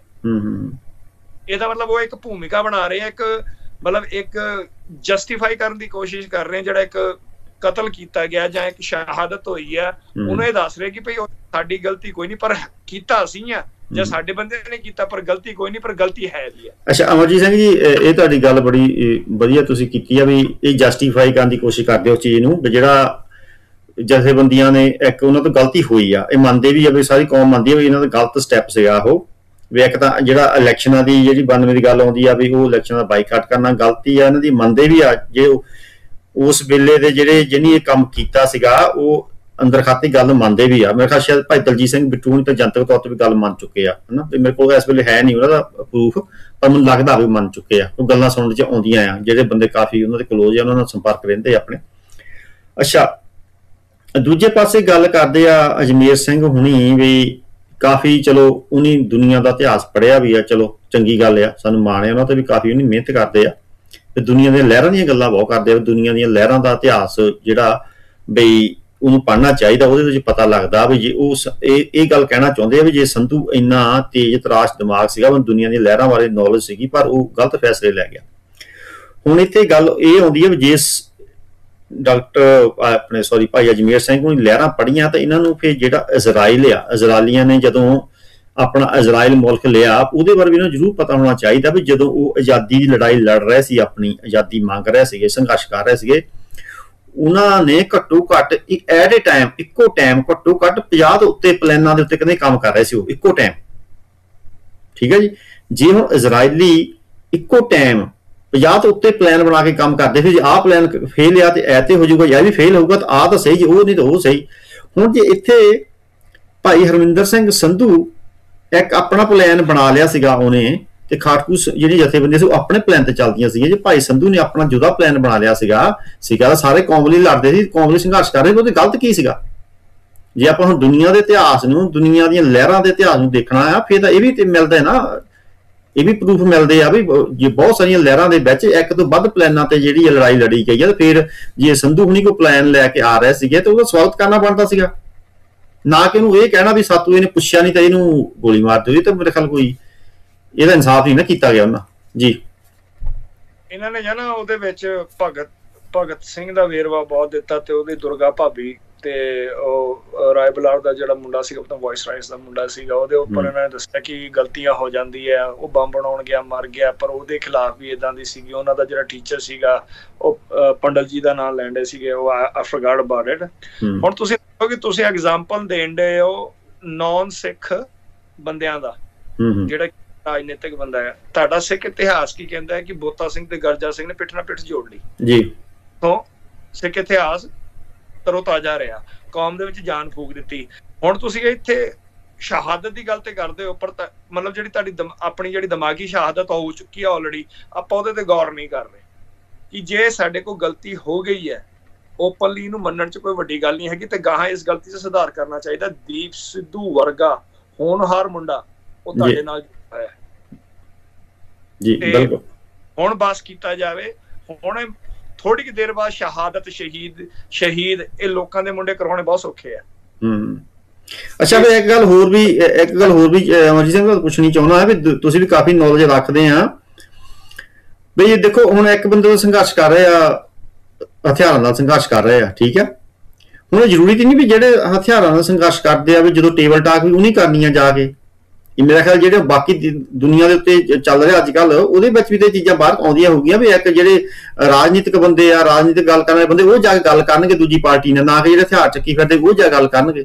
ਇਹਦਾ ਮਤਲਬ ਉਹ ਇੱਕ ਭੂਮਿਕਾ ਬਣਾ ਰਹੇ ਆ ਇੱਕ ਮਤਲਬ ਇੱਕ ਜਸਟੀਫਾਈ ਕਰਨ ਦੀ ਕੋਸ਼ਿਸ਼ ਕਰ ਰਹੇ ਜਿਹੜਾ ਇੱਕ ਕਤਲ ਕੀਤਾ ਗਿਆ ਜਾਂ ਇੱਕ ਸ਼ਹਾਦਤ ਹੋਈ ਆ ਉਹਨੂੰ ਇਹ ਦੱਸ ਰਹੇ ਕਿ ਭਈ ਸਾਡੀ ਗਲਤੀ ਕੋਈ ਨਹੀਂ ਪਰ ਕੀਤਾ ਅਸੀਂ ਆ ਜਾਂ ਸਾਡੇ ਬੰਦੇ ਨੇ ਕੀਤਾ ਪਰ ਗਲਤੀ ਕੋਈ ਨਹੀਂ ਪਰ ਗਲਤੀ ਹੈ ਜੀ। ਅੱਛਾ ਅਮਰਜੀਤ ਸਿੰਘ ਜੀ ਇਹ ਤੁਹਾਡੀ ਗੱਲ ਬੜੀ ਵਧੀਆ ਤੁਸੀਂ ਕੀਤੀ ਆ ਵੀ ਇਹ ਜਸਟੀਫਾਈ ਕਰਨ ਦੀ ਕੋਸ਼ਿਸ਼ ਕਰਦੇ ਹੋ ਚੀਜ਼ ਨੂੰ ਵੀ ਜਿਹੜਾ ਜਥੇਬੰਦੀਆਂ ਨੇ ਇੱਕ ਉਹਨਾਂ ਤੋਂ ਗਲਤੀ ਹੋਈ ਆ ਇਹ ਮੰਨਦੇ ਵੀ ਆ ਵੀ ਸਾਰੀ ਕੌਮ ਮੰਨਦੀ ਆ ਵੀ ਇਹਨਾਂ ਦਾ ਗਲਤ ਸਟੈਪ ਸੀਗਾ ਉਹ ਵੀ ਇੱਕ ਤਾਂ ਜਿਹੜਾ ਇਲੈਕਸ਼ਨਾਂ ਦੀ ਜਿਹੜੀ ਬਾਨਵੇਂ ਦੀ ਗੱਲ ਆਉਂਦੀ ਆ ਵੀ ਉਹ ਇਲੈਕਸ਼ਨ ਦਾ ਬਾਈਕਾਟ ਕਰਨਾ ਗਲਤੀ ਆ ਇਹਨਾਂ ਦੀ ਮੰਨਦੇ ਵੀ ਆ ਜੇ ਉਸ ਵੇਲੇ ਦੇ ਜਿਹੜੇ ਜਿਹਨੇ ਇਹ ਕੰਮ ਕੀਤਾ ਸੀਗਾ ਉਹ ਅੰਦਰ ਖਾਤੀ ਗੱਲ ਮੰਨਦੇ ਵੀ ਆ। ਮੇਰੇ ਖਿਆਲ ਸ਼ਾਇਦ ਭਾਈ ਦਲਜੀਤ ਸਿੰਘ ਬਿੱਟੂ ਨੇ ਤਾਂ ਜਨਤਕ ਤੌਰ ਤੇ ਵੀ ਗੱਲ ਮੰਨ ਚੁੱਕੇ ਆ ਹਨਾ ਤੇ ਮੇਰੇ ਕੋਲ ਇਸ ਵੇਲੇ ਹੈ ਨਹੀਂ ਉਹਨਾਂ ਦਾ ਪ੍ਰੂਫ ਪਰ ਮੈਨੂੰ ਲੱਗਦਾ ਵੀ ਮੰਨ ਚੁੱਕੇ ਆ ਉਹ ਗੱਲਾਂ ਸੁਣਨ ਚ ਆਉਂਦੀਆਂ ਆ ਜਿਹੜੇ ਬੰਦੇ ਕਾਫੀ ਉਹਨਾਂ ਦੇ ਕਲੋਜ਼ ਆ ਉਹਨਾਂ ਨਾਲ ਸੰਪਰਕ ਰਹਿੰਦੇ ਆਪਣੇ। ਅੱਛਾ ਦੂਜੇ ਪਾਸੇ ਗੱਲ ਕਰਦੇ ਆ ਅਜਮੇਰ ਸਿੰਘ ਹੁਣੀ ਵੀ ਕਾਫੀ ਚਲੋ ਉਹਨੀ ਦੁਨੀਆ ਦਾ ਇਤਿਹਾਸ ਪੜ੍ਹਿਆ ਵੀ ਆ ਚਲੋ ਚੰਗੀ ਗੱਲ ਆ ਸਾਨੂੰ ਮਾਣ ਆ ਉਹਨਾਂ ਤੇ ਵੀ ਕਾਫੀ ਉਹਨੀ ਮਿਹਨਤ ਕਰਦੇ ਆ ਤੇ ਦੁਨੀਆ ਦੀਆਂ ਲਹਿਰਾਂ ਦੀਆਂ ਗੱਲਾਂ ਬਹੁਤ ਕਰਦੇ ਆ ਦੁਨੀਆ ਦੀਆਂ ਲਹਿਰਾਂ ਦਾ ਇਤਿਹਾਸ ਜਿਹੜਾ ਬਈ ਉਹਨੂੰ ਪੜ੍ਹਨਾ ਚਾਹੀਦਾ ਉਹਦੇ ਵਿੱਚ ਪਤਾ ਲੱਗਦਾ ਵੀ ਜੇ ਉਸ ਇਹ ਇਹ ਗੱਲ ਕਹਿਣਾ ਚਾਹੁੰਦੇ ਆ ਵੀ ਜੇ ਸੰਧੂ ਇੰਨਾ ਤੇਜ਼ ਤਰਾਸ਼ ਦਿਮਾਗ ਸੀਗਾ ਉਹਨੂੰ ਦੁਨੀਆ ਦੀਆਂ ਲਹਿਰਾਂ ਬਾਰੇ ਨੌਲੇਜ ਸੀਗੀ ਪਰ ਉਹ ਗਲਤ ਫੈਸਲੇ ਲੈ ਗਿਆ। ਹੁਣ ਇੱਥੇ ਗੱਲ ਇਹ ਆਉਂਦੀ ਹੈ ਵੀ ਜੇ ਡਾਕਟਰ ਆਪਣੇ ਸੌਰੀ ਭਾਈ ਅਜਮੇਰ ਸਿੰਘ ਨੂੰ ਲਹਿਰਾਂ ਪੜ੍ਹੀਆਂ ਤਾਂ ਇਹਨਾਂ ਨੂੰ ਫਿਰ ਜਿਹੜਾ ਇਜ਼ਰਾਈਲ ਆ ਇਜ਼ਰਾਈਲੀਆਂ ਨੇ ਜਦੋਂ ਆਪਣਾ ਇਜ਼ਰਾਈਲ ਮੁਲਕ ਲਿਆ ਉਹਦੇ ਬਾਰੇ ਵੀ ਇਹਨਾਂ ਨੂੰ ਜ਼ਰੂਰ ਪਤਾ ਹੋਣਾ ਚਾਹੀਦਾ ਵੀ ਜਦੋਂ ਉਹ ਆਜ਼ਾਦੀ ਦੀ ਲੜਾਈ ਲੜ ਰਹੇ ਸੀ ਆਪਣੀ ਆਜ਼ਾਦੀ ਮੰਗ ਰਹੇ ਸੀਗੇ ਸੰਘਰਸ਼ ਕਰ ਰਹੇ ਸੀਗੇ ਉਹਨਾਂ ਨੇ ਘੱਟੋ ਘੱਟ ਐਟ ਏ ਟਾਈਮ ਇੱਕੋ ਟਾਈਮ ਘੱਟੋ ਘੱਟ ਪੰਜਾਹ ਦੇ ਉੱਤੇ ਪਲਾਨਾਂ ਦੇ ਉੱਤੇ ਕਹਿੰਦੇ ਕੰਮ ਕਰ ਰਹੇ ਸੀ ਉਹ ਇੱਕੋ ਟਾਈਮ ਠੀਕ ਹੈ ਜੀ। ਜੇ ਹੁਣ ਇਜ਼ਰਾਈਲੀ ਇੱਕੋ ਟਾਈਮ ਪੰਜਾਹ ਤੋਂ ਉੱਤੇ ਪਲਾਨ ਬਣਾ ਕੇ ਕੰਮ ਕਰਦੇ ਫਿਰ ਜੇ ਆਹ ਪਲਾਨ ਫੇਲ ਆ ਤੇ ਐ ਤੇ ਹੋ ਜਾਊਗਾ ਜਾਂ ਵੀ ਫੇਲ ਹੋਊਗਾ ਤਾਂ ਆਹ ਤਾਂ ਸਹੀ ਜੀ ਉਹ ਨਹੀਂ ਤਾਂ ਉਹ ਸਹੀ। ਹੁਣ ਜੇ ਇੱਥੇ ਭਾਈ ਹਰਮਿੰਦਰ ਸਿੰਘ ਸੰਧੂ ਇੱਕ ਆਪਣਾ ਪਲਾਨ ਬਣਾ ਲਿਆ ਸੀਗਾ ਉਹਨੇ, ਤੇ ਖਾਟਕੂ ਜਿਹੜੀ ਜਥੇਬੰਦੀਆਂ ਸੀ ਉਹ ਆਪਣੇ ਪਲਾਨ ਤੇ ਚੱਲਦੀਆਂ ਸੀ। ਜੇ ਭਾਈ ਸੰਧੂ ਨੇ ਆਪਣਾ ਜੁਦਾ ਪਲਾਨ ਬਣਾ ਲਿਆ ਸੀਗਾ ਸੀਗਾ ਸਾਰੇ ਕੌਮ ਲਈ ਲੜਦੇ ਸੀ, ਕੌਮ ਲਈ ਸੰਘਰਸ਼ ਕਰ ਰਹੇ, ਉਹਦੇ ਗਲਤ ਕੀ ਸੀਗਾ? ਜੇ ਆਪਾਂ ਹੁਣ ਦੁਨੀਆ ਦੇ ਇਤਿਹਾਸ ਨੂੰ, ਦੁਨੀਆ ਦੀਆਂ ਲਹਿਰਾਂ ਦੇ ਇਤਿਹਾਸ ਨੂੰ ਦੇਖਣਾ ਆ, ਫਿਰ ਤਾਂ ਇਹ ਵੀ ਤੇ ਮਿਲਦਾ ਨਾ, ਇਹ ਵੀ ਪ੍ਰੂਫ ਮਿਲਦੇ ਆ ਵੀ ਜੇ ਬਹੁਤ ਸਾਰੀਆਂ ਲਹਿਰਾਂ ਦੇ ਵਿੱਚ ਇੱਕ ਤੋਂ ਵੱਧ ਪਲਾਨਾਂ ਤੇ ਜਿਹੜੀ ਲੜਾਈ ਲੜੀ ਗਈ ਆ, ਤੇ ਫਿਰ ਜੇ ਸੰਧੂ ਹੁਣੀ ਕੋਈ ਪਲਾਨ ਲੈ ਕੇ ਆ ਰਹੇ ਸੀਗੇ ਤੇ ਉਹਦਾ ਸਵਾਗਤ ਕਰਨਾ ਬਣਦਾ ਸੀਗਾ, ਨਾ ਕਿ ਉਹਨੂੰ ਇਹ ਕਹਿਣਾ ਵੀ ਸਾਤੂ ਇਹਨੇ ਪੁੱਛਿਆ ਨਹੀਂ ਤਾਂ ਇਹਨੂੰ ਗੋਲੀ ਮਾਰ ਦਿਓ। ਤਾਂ ਮੇਰੇ ਖਿਆਲ ਕੋਈ ਇਹਦਾ ਇਨਸਾਫ ਨਹੀਂ ਨਾ ਕੀਤਾ ਗਿਆ ਉਹਨਾਂ ਜੀ। ਇਹਨਾਂ ਨੇ ਨਾ ਉਹਦੇ ਵਿੱਚ ਭਗਤ ਭਗਤ ਸਿੰਘ ਦਾ ਵੇਰਵਾ ਬਹੁਤ ਦਿੱਤਾ, ਤੇ ਉਹਦੀ ਦੁਰਗਾ ਭਾਬੀ ਤੇ ਉਹ ਰਾਏ ਬਲਾਰ ਦਾ ਜਿਹੜਾ ਮੁੰਡਾ ਸੀਗਾ, ਆਪਣਾ ਵੌਇਸ ਰਾਈਸ ਦਾ ਮੁੰਡਾ ਸੀਗਾ, ਉਹਦੇ ਉੱਪਰ ਇਹਨਾਂ ਨੇ ਦੱਸਿਆ ਕਿ ਗਲਤੀਆਂ ਹੋ ਜਾਂਦੀ ਹੈ, ਉਹ ਬੰਬ ਬਣਾਉਣ ਗਿਆ ਮਰ ਗਿਆ, ਪਰ ਉਹਦੇ ਖਿਲਾਫ ਵੀ ਇਦਾਂ ਦੀ ਸੀਗੀ। ਉਹਨਾਂ ਦਾ ਜਿਹੜਾ ਟੀਚਰ ਸੀਗਾ ਉਹ ਪੰਡਲ ਜੀ ਦਾ ਨਾਮ ਲੈਂਦੇ ਸੀਗੇ, ਉਹ ਆਈ ਫੋਰਗਾਟ ਅਬਾਊਟ ਇਟ। ਹੁਣ ਤੁਸੀਂ ਦੇਖੋ ਕਿ ਤੁਸੀਂ ਐਗਜ਼ਾਮਪਲ ਦੇਣ ਦੇ ਹੋ ਨੌਨ ਸਿੱਖ ਬੰਦਿਆਂ ਦਾ, ਜਿਹੜਾ ਰਾਜਨੀਤਿਕ ਬੰਦਾ ਹੈ। ਤੁਹਾਡਾ ਸਿੱਖ ਇਤਿਹਾਸ ਕੀ ਕਹਿੰਦਾ ਹੈ ਕਿ ਬੋਤਾ ਸਿੰਘ ਤੇ ਗਰਜਾ ਸਿੰਘ ਨੇ ਪਿੱਠ ਨਾਲ ਪਿੱਠ ਜੋੜ ਲਈ ਜੀ, ਤੋਂ ਸਿੱਖ ਇਤਿਹਾਸ ਤਰੋ ਤਾਜ਼ਾ ਰਿਹਾ, ਕੌਮ ਦੇ ਵਿੱਚ ਜਾਨ ਫੂਕ ਦਿੱਤੀ। ਹੁਣ ਤੁਸੀਂ ਇੱਥੇ ਸ਼ਹਾਦਤ ਦੀ ਗੱਲ ਤੇ ਕਰਦੇ ਹੋ, ਪਰ ਮਤਲਬ ਜਿਹੜੀ ਤੁਹਾਡੀ ਆਪਣੀ ਜਿਹੜੀ ਦਿਮਾਗੀ ਸ਼ਹਾਦਤ ਹੋ ਚੁੱਕੀ ਆ ਆਲਰੇਡੀ, ਆਪਾਂ ਉਹਦੇ ਤੇ ਗੌਰ ਨਹੀਂ ਕਰ ਰਹੇ ਕਿ ਜੇ ਸਾਡੇ ਕੋਲ ਗਲਤੀ ਹੋ ਗਈ ਹੈ, ਓਪਨਲੀ ਨੂੰ ਮੰਨਣ ਚ ਕੋਈ ਵੱਡੀ ਗੱਲ ਨਹੀਂ ਹੈਗੀ, ਤੇ ਗਾਹਾਂ ਇਸ ਗਲਤੀ 'ਚ ਸੁਧਾਰ ਕਰਨਾ ਚਾਹੀਦਾ। ਦੀਪ ਸਿੱਧੂ ਵਰਗਾ ਹੋਣਹਾਰ ਮੁੰਡਾ ਉਹ ਤੁਹਾਡੇ ਨਾਲ ਹੈ ਜੀ, ਬਿਲਕੁਲ। ਹੁਣ ਬਸ ਕੀਤਾ ਜਾਵੇ। ਹੁਣ ਥੋੜੀ ਕਿ ਦੇਰ ਬਾਅਦ ਸ਼ਹਾਦਤ, ਸ਼ਹੀਦ ਸ਼ਹੀਦ ਇਹ ਲੋਕਾਂ ਦੇ ਮੁੰਡੇ ਕਰਵਾਉਣੇ ਬਹੁਤ ਸੌਖੇ ਆ। ਹੂੰ ਅੱਛਾ, ਵੀ ਇੱਕ ਗੱਲ ਹੋਰ ਵੀ ਇੱਕ ਗੱਲ ਹੋਰ ਵੀ ਅਮਰਜੀਤ ਸਿੰਘ ਨੂੰ ਪੁੱਛਣੀ ਚਾਹੁੰਦਾ ਵੀ ਤੁਸੀਂ ਵੀ ਕਾਫੀ ਨੌਲੇਜ ਰੱਖਦੇ ਆ ਵੀ ਦੇਖੋ ਹੁਣ ਇੱਕ ਬੰਦੇ ਦਾ ਸੰਘਰਸ਼ ਕਰ ਰਹੇ ਆ, ਹਥਿਆਰਾਂ ਨਾਲ ਸੰਘਰਸ਼ ਕਰ ਰਹੇ ਆ, ਠੀਕ ਆ। ਹੁਣ ਜ਼ਰੂਰੀ ਤਾਂ ਨਹੀਂ ਵੀ ਜਿਹੜੇ ਹਥਿਆਰਾਂ ਨਾਲ ਸੰਘਰਸ਼ ਕਰਦੇ ਆ ਵੀ ਜਦੋਂ ਟੇਬਲ ਟਾਕ ਵੀ ਉਹ ਨਹੀਂ ਕਰਨੀ ਆ ਜਾ ਕੇ। ਮੇਰਾ ਖਿਆਲ ਜਿਹੜੇ ਬਾਕੀ ਦੁਨੀਆ ਦੇ ਉੱਤੇ ਚੱਲ ਰਿਹਾ ਅੱਜ ਕੱਲ, ਉਹਦੇ ਵਿੱਚ ਵੀ ਤੇ ਚੀਜ਼ਾਂ ਬਾਹਰ ਆਉਂਦੀਆਂ ਹੋਗੀਆਂ ਵੀ ਇੱਕ ਜਿਹੜੇ ਰਾਜਨੀਤਿਕ ਬੰਦੇ ਆ, ਰਾਜਨੀਤਿਕ ਗੱਲ ਕਰਨ ਵਾਲੇ ਬੰਦੇ, ਉਹ ਜਾ ਕੇ ਗੱਲ ਕਰਨਗੇ ਦੂਜੀ ਪਾਰਟੀ ਨਾਲ, ਨਾ ਕਿ ਜਿਹੜੇ ਹਥਿਆਰ ਚੱਕੀ ਫਿਰਦੇ ਉਹ ਜਾ ਗੱਲ ਕਰਨਗੇ।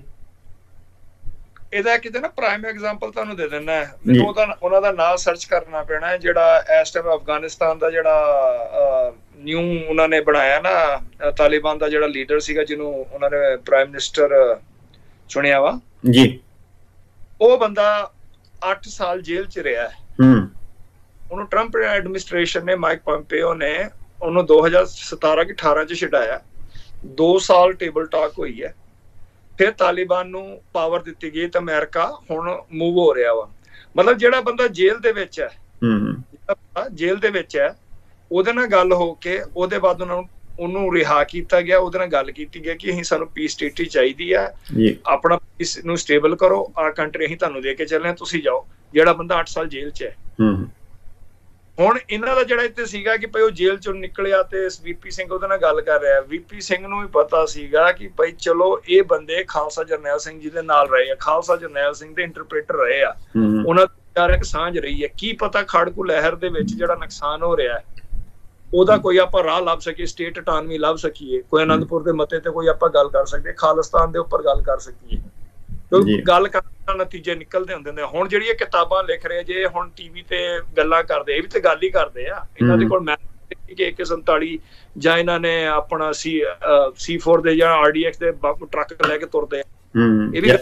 ਇਹਦਾ ਕਿਤੇ ਨਾ ਪ੍ਰਾਈਮ ਐਗਜ਼ਾਮਪਲ ਤੁਹਾਨੂੰ ਦੇ ਦਿੰਦਾ, ਮੈਨੂੰ ਉਹਦਾ ਉਹਨਾਂ ਦਾ ਨਾਮ ਸਰਚ ਕਰਨਾ ਪੈਣਾ ਹੈ, ਜਿਹੜਾ ਇਸ ਟਾਈਮ ਅਫਗਾਨਿਸਤਾਨ ਦਾ ਜਿਹੜਾ ਨਿਊ ਉਹਨਾਂ ਨੇ ਬਣਾਇਆ ਨਾ, ਤਾਲਿਬਾਨ ਦਾ ਜਿਹੜਾ ਲੀਡਰ ਸੀਗਾ ਜਿਹਨੂੰ ਉਹਨਾਂ ਨੇ ਪ੍ਰਾਈਮ ਮਿਨਿਸਟਰ ਚੁਣਿਆ ਵਾ ਜੀ, ਉਹ ਬੰਦਾ ਅੱਠ ਸਾਲ ਜੇਲ੍ਹ ਚ ਰਿਹਾ ਹੈ। ਉਹਨੂੰ ਟਰੰਪ ਐਡਮਿਨਿਸਟ੍ਰੇਸ਼ਨ ਨੇ, ਮਾਈਕ ਪੋਂਪੇਓ ਨੇ ਉਹਨੂੰ ਦੋ ਹਜ਼ਾਰ ਸਤਾਰਾਂ ਕਿ ਅਠਾਰਾਂ ਚ ਛਡਾਇਆ। ਦੋ ਸਾਲ ਟੇਬਲ ਟਾਕ ਹੋਈ ਹੈ, ਫਿਰ ਤਾਲਿਬਾਨ ਨੂੰ ਪਾਵਰ ਦਿੱਤੀ ਗਈ ਤਾਂ ਅਮਰੀਕਾ ਹੁਣ ਮੂਵ ਹੋ ਰਿਹਾ ਵਾ। ਮਤਲਬ ਜਿਹੜਾ ਬੰਦਾ ਜੇਲ੍ਹ ਦੇ ਵਿੱਚ ਹੈ, ਜੇਲ੍ਹ ਦੇ ਵਿੱਚ ਹੈ, ਉਹਦੇ ਨਾਲ ਗੱਲ ਹੋ ਕੇ ਉਹਦੇ ਬਾਅਦ ਉਹਨਾਂ ਨੂੰ ਉਹਨੂੰ ਰਿਹਾ ਕੀਤਾ ਗਿਆ, ਉਹਦੇ ਨਾਲ ਗੱਲ ਕੀਤੀ ਗਈ ਕਿ ਅਸੀਂ ਸਾਨੂੰ ਪੀਸ ਟ੍ਰੀਟੀ ਚਾਹੀਦੀ ਆ, ਆਪਣਾ ਪੀਸ ਨੂੰ ਸਟੇਬਲ ਕਰੋ, ਆਹ ਕੰਟਰੀ ਅਸੀਂ ਤੁਹਾਨੂੰ ਦੇ ਕੇ ਚੱਲੇ, ਤੁਸੀਂ ਜਾਓ। ਜਿਹੜਾ ਬੰਦਾ ਅੱਠ ਸਾਲ ਜੇਲ੍ਹ 'ਚ ਹੈ। ਹੁਣ ਇਹਨਾਂ ਦਾ ਜਿਹੜਾ ਇੱਥੇ ਸੀਗਾ ਕਿ ਭਾਈ ਉਹ ਜੇਲ੍ਹ ਚੋਂ ਨਿਕਲਿਆ ਤੇ ਵੀਪੀ ਸਿੰਘ ਉਹਦੇ ਨਾਲ ਗੱਲ ਕਰ ਰਿਹਾ। ਵੀਪੀ ਸਿੰਘ ਨੂੰ ਵੀ ਪਤਾ ਸੀਗਾ ਕਿ ਭਾਈ ਚਲੋ ਇਹ ਬੰਦੇ ਖਾਲਸਾ ਜਰਨੈਲ ਸਿੰਘ ਜੀ ਦੇ ਨਾਲ ਰਹੇ ਆ, ਖਾਲਸਾ ਜਰਨੈਲ ਸਿੰਘ ਦੇ ਇੰਟਰਪ੍ਰੇਟਰ ਰਹੇ ਆ, ਉਹਨਾਂ ਦੀ ਇੱਕ ਸਾਂਝ ਰਹੀ ਹੈ। ਕੀ ਪਤਾ ਖਾੜਕੂ ਲਹਿਰ ਦੇ ਵਿੱਚ ਜਿਹੜਾ ਨੁਕਸਾਨ ਹੋ ਰਿਹਾ ਉਹਦਾ ਕੋਈ ਆਪਾਂ ਰਾਹ ਲੱਭ ਸਕੀਏ, ਸਟੇਟ ਅਟਾਨਮੀ ਲੱਭ ਸਕੀਏ, ਕੋਈ ਅਨੰਦਪੁਰ ਦੇ ਮਤੇ ਤੇ ਕੋਈ ਆਪਾਂ ਗੱਲ ਕਰ ਸਕਦੇ, ਖਾਲਿਸਤਾਨ ਦੇ ਉੱਪਰ ਗੱਲ ਕਰ ਸਕੀਏ, ਕਿਉਂਕਿ ਗੱਲ ਕਰਨ ਨਾਲ ਨਤੀਜੇ ਨਿਕਲਦੇ ਹੁੰਦੇ ਨੇ। ਹੁਣ ਜਿਹੜੀ ਇਹ ਕਿਤਾਬਾਂ ਲਿਖ ਰਹੇ ਜੇ ਹੁਣ ਟੀਵੀ ਤੇ ਗੱਲਾਂ ਕਰਦੇ, ਇਹ ਵੀ ਤੇ ਗੱਲ ਹੀ ਕਰਦੇ ਆ। ਇਹਨਾਂ ਦੇ ਕੋਲ ਮੈਂ ਇੱਕ ਸੰਤਾਲੀ ਜਾਂ ਇਹਨਾਂ ਨੇ ਆਪਣਾ ਸੀ ਸੀ ਫੋਰ ਦੇ ਜਾਂ ਆਰਡੀਐਕਸ ਦੇ ਟਰੱਕ ਲੈ ਕੇ ਤੁਰਦੇ ਆ, ਇਹ ਵੀ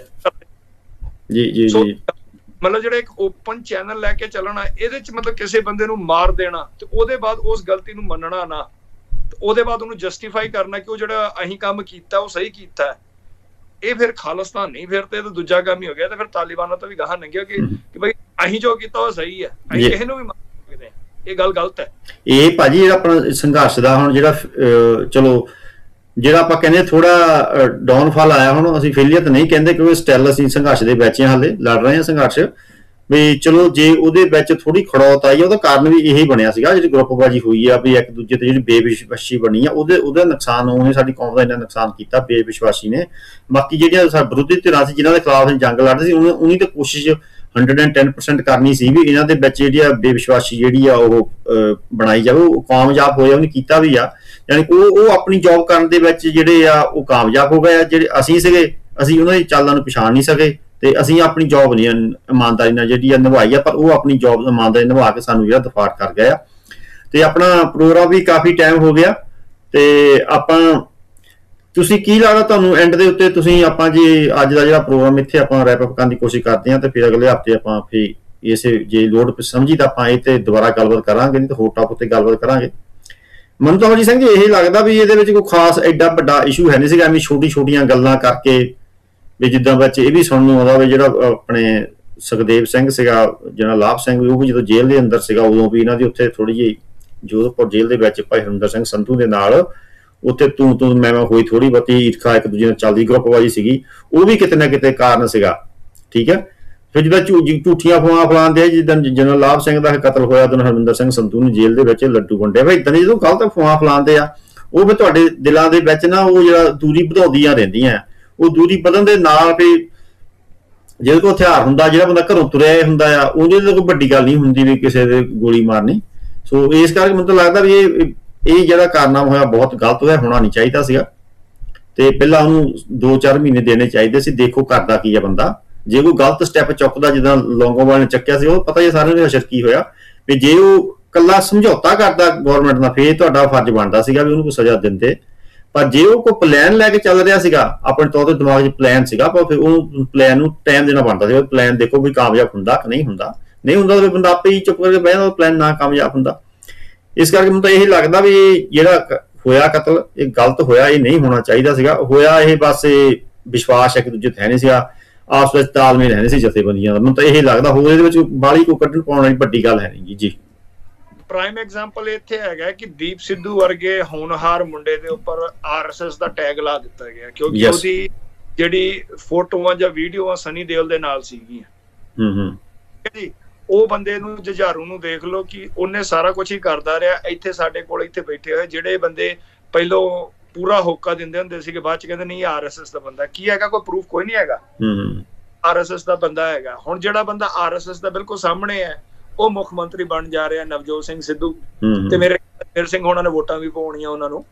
ਜੀ ਜੀ ਜੀ। ਮਤਲਬ ਜਿਹੜਾ ਇੱਕ ਓਪਨ ਚੈਨਲ ਲੈ ਕੇ ਚੱਲਣਾ, ਇਹਦੇ ਚ ਮਤਲਬ ਕਿਸੇ ਬੰਦੇ ਨੂੰ ਮਾਰ ਦੇਣਾ ਤੇ ਉਹਦੇ ਬਾਅਦ ਉਸ ਗਲਤੀ ਨੂੰ ਮੰਨਣਾ ਨਾ, ਉਹਦੇ ਬਾਅਦ ਉਹਨੂੰ ਜਸਟੀਫਾਈ ਕਰਨਾ ਕਿ ਉਹ ਜਿਹੜਾ ਅਸੀਂ ਕੰਮ ਕੀਤਾ ਉਹ ਸਹੀ ਕੀਤਾ, ਇਹ ਫਿਰ ਖਾਲਿਸਤਾਨ ਨਹੀਂ, ਫਿਰ ਤੇ ਦੂਜਾ ਕੰਮ ਹੀ ਹੋ ਗਿਆ। ਤੇ ਫਿਰ ਤਾਲਿਬਾਨਾਂ ਤੋਂ ਵੀ ਗਾਹਾਂ ਲੰਘਿਆ ਕਿ ਬਈ ਅਸੀਂ ਜੋ ਕੀਤਾ ਉਹ ਸਹੀ ਹੈ, ਅਸੀਂ ਕਿਸੇ ਨੂੰ ਵੀ ਮਾਰ ਸਕਦੇ ਹਾਂ, ਇਹ ਗੱਲ ਗਲਤ ਹੈ। ਇਹ ਭਾਜੀ ਜਿਹੜਾ ਆਪਣਾ ਸੰਘਰਸ਼ ਦਾ ਹੁਣ ਜਿਹੜਾ ਚਲੋ ਜਿਹੜਾ ਆਪਾਂ ਕਹਿੰਦੇ ਥੋੜਾ ਡਾਊਨਫਾਲ ਆਇਆ, ਹੁਣ ਅਸੀਂ ਫੇਲੀਅਰ ਤਾਂ ਨਹੀਂ ਕਹਿੰਦੇ ਕਿਉਂਕਿ ਸਟਿਲ ਅਸੀਂ ਸੰਘਰਸ਼ ਦੇ ਵਿੱਚ ਹਾਲੇ ਲੜ ਰਹੇ ਹਾਂ ਸੰਘਰਸ਼ ਵੀ। ਚਲੋ ਜੇ ਉਹਦੇ ਵਿੱਚ ਥੋੜੀ ਖੜੌਤ ਆਈ, ਉਹਦਾ ਕਾਰਨ ਵੀ ਇਹੀ ਬਣਿਆ ਸੀਗਾ ਜਿਹੜੀ ਗਰੁੱਪਬਾਜੀ ਹੋਈ ਆ ਵੀ ਇੱਕ ਦੂਜੇ ਤੇ ਜਿਹੜੀ ਬੇਵਿਸ਼ਵਾਸੀ ਬਣੀ ਆ, ਉਹਦੇ ਉਹਦਾ ਨੁਕਸਾਨ ਉਹਨੇ ਸਾਡੀ ਕੌਮ ਦਾ ਇੰਨਾ ਨੁਕਸਾਨ ਕੀਤਾ ਬੇਵਿਸ਼ਵਾਸੀ ਨੇ। ਬਾਕੀ ਜਿਹੜੀਆਂ ਸਾਡੇ ਵਿਰੋਧੀ ਧਿਰਾਂ ਸੀ ਜਿਨ੍ਹਾਂ ਦੇ ਖਿਲਾਫ ਅਸੀਂ ਜੰਗ ਲੜਦੇ ਸੀ, ਉਹਨੀ ਤਾਂ ਕੋਸ਼ਿਸ਼ ਹੰਡਰਡ ਐਂਡ ਟੈਨ ਪਰਸੈਂਟ ਕਰਨੀ ਸੀ ਵੀ ਇਹਨਾਂ ਦੇ ਵਿੱਚ ਜਿਹੜੀ ਆ ਬੇਵਿਸ਼ਵਾਸੀ ਜਿਹੜੀ ਆ ਉਹ ਬਣਾਈ ਜਾਵੇ, ਉਹ ਕਾਮਯਾਬ ਹੋਇਆ, ਉਹਨੇ ਕੀਤਾ ਵੀ ਆ। ਯਾਨੀ ਉਹ ਉਹ ਆਪਣੀ ਜੌਬ ਕਰਨ ਦੇ ਵਿੱਚ ਜਿਹੜੇ ਆ ਉਹ ਕਾਮਯਾਬ ਹੋ ਗਏ ਆ। ਜਿਹੜੇ ਅਸੀਂ ਸੀਗੇ ਅਸੀਂ ਉਹਨਾਂ ਦੀ ਚਾਲਾਂ ਨੂੰ ਪਛਾਣ ਨਹੀਂ ਸਕੇ ਤੇ ਅਸੀਂ ਆਪਣੀ ਜੌਬ ਨਹੀਂ ਇਮਾਨਦਾਰੀ ਨਾਲ ਜਿਹੜੀ ਆ ਨਿਭਾਈ ਆ, ਪਰ ਉਹ ਆਪਣੀ ਜੌਬ ਇਮਾਨਦਾਰੀ ਨਿਭਾ ਕੇ ਸਾਨੂੰ ਜਿਹੜਾ ਦਫਾੜ ਕਰ ਗਏ ਆ। ਤੇ ਆਪਣਾ ਪ੍ਰੋਗਰਾਮ ਵੀ ਕਾਫੀ ਟਾਈਮ ਹੋ ਗਿਆ ਤੇ ਆਪਾਂ ਤੁਸੀਂ ਕੀ ਲੱਗਦਾ ਤੁਹਾਨੂੰ ਐਂਡ ਦੇ ਉੱਤੇ ਤੁਸੀਂ ਆਪਾਂ ਜੇ ਅੱਜ ਦਾ ਜਿਹੜਾ ਪ੍ਰੋਗਰਾਮ ਇੱਥੇ ਆਪਾਂ ਰੈਪ ਅਪ ਕਰਨ ਦੀ ਕੋਸ਼ਿਸ਼ ਕਰਦੇ ਹਾਂ ਤੇ ਫਿਰ ਅਗਲੇ ਹਫਤੇ ਆਪਾਂ ਫਿਰ ਇਸੇ ਜੇ ਲੋੜ ਸਮਝੀ ਤਾਂ ਆਪਾਂ ਇਹ ਤੇ ਦੁਬਾਰਾ ਗੱਲਬਾਤ ਕਰਾਂਗੇ, ਨਹੀਂ ਤਾਂ ਹੋਰ ਟਾਪਿਕ ਤੇ ਗੱਲਬਾਤ ਕਰਾਂਗੇ। ਮੈਨੂੰ ਤਾਂ ਅਮਰਜੀਤ ਸਿੰਘ ਜੀ ਇਹ ਲੱਗਦਾ ਵੀ ਇਹਦੇ ਵਿੱਚ ਕੋਈ ਖਾਸ ਐਡਾ ਵੱਡਾ ਇਸ਼ੂ ਹੈ ਨਹੀਂ ਸੀਗਾ, ਐਵੇਂ ਛੋਟੀ ਛੋਟੀਆਂ ਗੱਲਾਂ ਕਰਕੇ ਵੀ ਜਿੱਦਾਂ ਵਿੱਚ ਇਹ ਵੀ ਸੁਣਨ ਨੂੰ ਆਉਂਦਾ ਵੀ ਜਿਹੜਾ ਆਪਣੇ ਸੁਖਦੇਵ ਸਿੰਘ ਸੀਗਾ, ਜਿਹੜਾ ਲਾਭ ਸਿੰਘ, ਉਹ ਵੀ ਜਦੋਂ ਜੇਲ੍ਹ ਦੇ ਅੰਦਰ ਸੀਗਾ ਉਦੋਂ ਵੀ ਇਹਨਾਂ ਦੀ ਉੱਥੇ ਥੋੜ੍ਹੀ ਜਿਹੀ ਜੋਧਪੁਰ ਜੇਲ੍ਹ ਦੇ ਵਿੱਚ ਭਾਈ ਹਰਿੰਦਰ ਸਿੰਘ ਸੰਧੂ ਦੇ ਨਾਲ ਉੱਥੇ ਤੂੰ ਤੂੰ ਮੈਂ ਮੈਂ ਹੋਈ ਥੋੜ੍ਹੀ ਬਹੁਤੀ ਈਰਖਾ ਇੱਕ ਦੂਜੇ ਨਾਲ ਚੱਲਦੀ ਗਰੁੱਪਬਾਜ਼ੀ ਸੀਗੀ, ਉਹ ਵੀ ਕਿਤੇ ਨਾ ਕਿਤੇ ਕਾਰਨ ਸੀਗਾ। ਠੀਕ ਹੈ, ਫਿਰ ਜਿੱਦਾਂ ਝੂਠੀਆਂ ਅਫਵਾਹਾਂ ਫੈਲਾਉਂਦੇ ਜਿੱਦਾਂ ਜਨਰਲ ਲਾਭ ਸਿੰਘ ਦਾ ਕਤਲ ਹੋਇਆ ਉਦੋਂ ਹਰਮਿੰਦਰ ਸਿੰਘ ਸੰਧੂ ਨੂੰ ਜੇਲ੍ਹ ਦੇ ਵਿੱਚ ਲੱਡੂ ਵੰਡੇ, ਭਾਈ ਇੱਦਾਂ ਦੀ ਜਦੋਂ ਗਲਤ ਅਫਵਾਹਾਂ ਫੈਲਾਉਂਦੇ ਆ ਉਹ ਫਿਰ ਤੁਹਾਡੇ ਦਿਲਾਂ ਦੇ ਵਿੱਚ ਨਾ ਉਹ ਜਿਹੜਾ ਦੂਰੀ ਵਧਾਉਂਦੀਆਂ ਰਹਿੰਦੀਆਂ, ਉਹ ਦੂਰੀ ਵਧਣ ਦੇ ਨਾਲ ਫਿਰ ਜਿਹਦੇ ਕੋਲ ਹਥਿਆਰ ਹੁੰਦਾ, ਜਿਹੜਾ ਬੰਦਾ ਘਰੋਂ ਤੁਰਿਆ ਹੁੰਦਾ ਆ, ਉਹਦੇ ਤੋਂ ਕੋਈ ਵੱਡੀ ਗੱਲ ਨਹੀਂ ਹੁੰਦੀ ਵੀ ਕਿਸੇ ਦੇ ਗੋਲੀ ਮਾਰਨੀ। ਸੋ ਇਸ ਕਰਕੇ ਮੈਨੂੰ ਤਾਂ ਲੱਗਦਾ ਵੀ ਇਹ ਇਹ ਜਿਹੜਾ ਕਾਰਨਾਮਾ ਹੋਇਆ ਬਹੁਤ ਗਲਤ ਹੋਇਆ, ਹੋਣਾ ਨਹੀਂ ਚਾਹੀਦਾ ਸੀਗਾ ਤੇ ਪਹਿਲਾਂ ਉਹਨੂੰ ਦੋ ਚਾਰ ਮਹੀਨੇ ਦੇਣੇ ਚਾਹੀਦੇ ਸੀ, ਦੇਖੋ ਕਰਦਾ ਕੀ ਆ ਬੰਦਾ। ਜੇ ਕੋਈ ਗਲਤ ਸਟੈਪ ਚੁੱਕਦਾ ਜਿੱਦਾਂ ਲੌਂਗੋਵਾਲ ਨੇ ਚੱਕਿਆ ਸੀ, ਉਹ ਪਤਾ ਹੀ ਸਾਰਿਆਂ ਨੂੰ ਅਸਰ ਕੀ ਹੋਇਆ ਵੀ ਜੇ ਉਹ ਕੱਲਾ ਸਮਝੌਤਾ ਕਰਦਾ ਗੌਰਮੈਂਟ ਨਾਲ ਫੇਰ ਤੁਹਾਡਾ ਫਰਜ਼ ਬਣਦਾ ਸੀਗਾ ਵੀ ਉਹਨੂੰ ਕੋਈ ਸਜ਼ਾ ਦਿੰਦੇ, ਪਰ ਜੇ ਉਹ ਕੋਈ ਪਲਾਨ ਲੈ ਕੇ ਚੱਲ ਰਿਹਾ ਸੀਗਾ ਆਪਣੇ ਤੌਰ ਤੇ ਦਿਮਾਗ 'ਚ ਪਲਾਨ ਸੀਗਾ, ਪਰ ਫਿਰ ਉਹ ਪਲਾਨ ਨੂੰ ਟਾਈਮ ਦੇਣਾ ਬਣਦਾ ਸੀ। ਪਲਾਨ ਦੇਖੋ ਵੀ ਕਾਮਯਾਬ ਹੁੰਦਾ ਕਿ ਨਹੀਂ ਹੁੰਦਾ, ਨਹੀਂ ਹੁੰਦਾ ਤਾਂ ਬੰਦਾ ਆਪੇ ਹੀ ਚੁੱਪ ਕਰਕੇ ਬਹਿ ਜਾਂਦਾ, ਪਲਾਨ ਨਾ ਕਾਮਯਾਬ ਹੁੰਦਾ। ਇਸ ਕਰਕੇ ਮੈਨੂੰ ਤਾਂ ਇਹ ਲੱਗਦਾ ਵੀ ਜਿਹੜਾ ਹੋਇਆ ਕਤਲ ਇਹ ਗਲਤ ਹੋਇਆ, ਇਹ ਨਹੀਂ ਹੋਣਾ ਚਾਹੀਦਾ ਸੀਗਾ। ਹੋਇਆ ਇਹ ਬਸ ਇਹ ਵਿਸ਼ਵਾਸ ਇੱਕ ਦੂਜੇ ਤੇ ਹੈ ਨਹੀਂ ਸੀਗਾ, ਆਪਸ ਵਿੱਚ ਤਾਲਮੇਲ ਹੈ ਨਹੀਂ ਸੀ ਜਥੇਬੰਦੀਆਂ ਦਾ। ਮੈਨੂੰ ਤਾਂ ਇਹ ਲੱਗਦਾ ਹੋਰ ਇਹਦੇ ਵਿੱਚ ਬਾਹਲੀ ਕੋਈ ਕੱਢਣ ਪਾਉਣ ਵਾਲੀ ਵੱਡੀ ਗੱਲ ਹੈ ਨਹੀਂ ਜੀ। ਪ੍ਰਾਈਮ ਐਗਜ਼ਾਮਪਲ ਇੱਥੇ ਹੈਗਾ ਕਿ ਦੀਪ ਸਿੱਧੂ ਵਰਗੇ ਹੋਣਹਾਰ ਮੁੰਡੇ ਦੇ ਉੱਪਰ ਆਰ ਐਸ ਐਸ ਦਾ ਟੈਗ ਲਾ ਦਿੱਤਾ ਗਿਆ ਕਿਉਂਕਿ ਉਹਦੀ ਜਿਹੜੀ ਫੋਟੋਆਂ ਜਾਂ ਵੀਡੀਓਆਂ ਸਨੀ ਦਿਓਲ ਦੇ ਨਾਲ ਸੀਗੀਆਂ। ਹੂੰ ਹੂੰ ਜੀ ਉਹ ਬੰਦੇ ਨੂੰ ਜੁਝਾਰੂ ਨੂੰ ਦੇਖ ਲਓ ਕਿ ਉਹਨੇ ਸਾਰਾ ਕੁਝ ਹੀ ਕਰਦਾ ਰਿਹਾ। ਇੱਥੇ ਸਾਡੇ ਕੋਲ ਇੱਥੇ ਬੈਠੇ ਹੋਏ ਜਿਹੜੇ ਬੰਦੇ ਪਹਿਲੋਂ ਪੂਰਾ ਹੋਕਾ ਦਿੰਦੇ ਹੁੰਦੇ ਸੀਗੇ, ਬਾਅਦ ਚ ਕਹਿੰਦੇ ਨਹੀਂ ਆਰ ਐਸ ਐਸ ਦਾ ਬੰਦਾ। ਕੀ ਹੈਗਾ? ਕੋਈ ਪ੍ਰੂਫ ਕੋਈ ਨਹੀਂ ਹੈਗਾ ਆਰ ਐਸ ਐਸ ਦਾ ਬੰਦਾ ਹੈਗਾ। ਹੁਣ ਜਿਹੜਾ ਬੰਦਾ ਆਰ ਐਸ ਐਸ ਦਾ ਬਿਲਕੁਲ ਸਾਹਮਣੇ ਹੈ ਉਹ ਮੁੱਖ ਮੰਤਰੀ ਬਣ ਜਾ ਰਿਹਾ, ਨਵਜੋਤ ਸਿੰਘ ਸਿੱਧੂ, ਤੇ ਮੇਰੇ ਮੇਰੇ ਸਿੰਘ ਹੋਣਾ ਨੇ ਵੋਟਾਂ ਵੀ ਪਾਉਣੀਆਂ ਉਹਨਾਂ ਨੂੰ।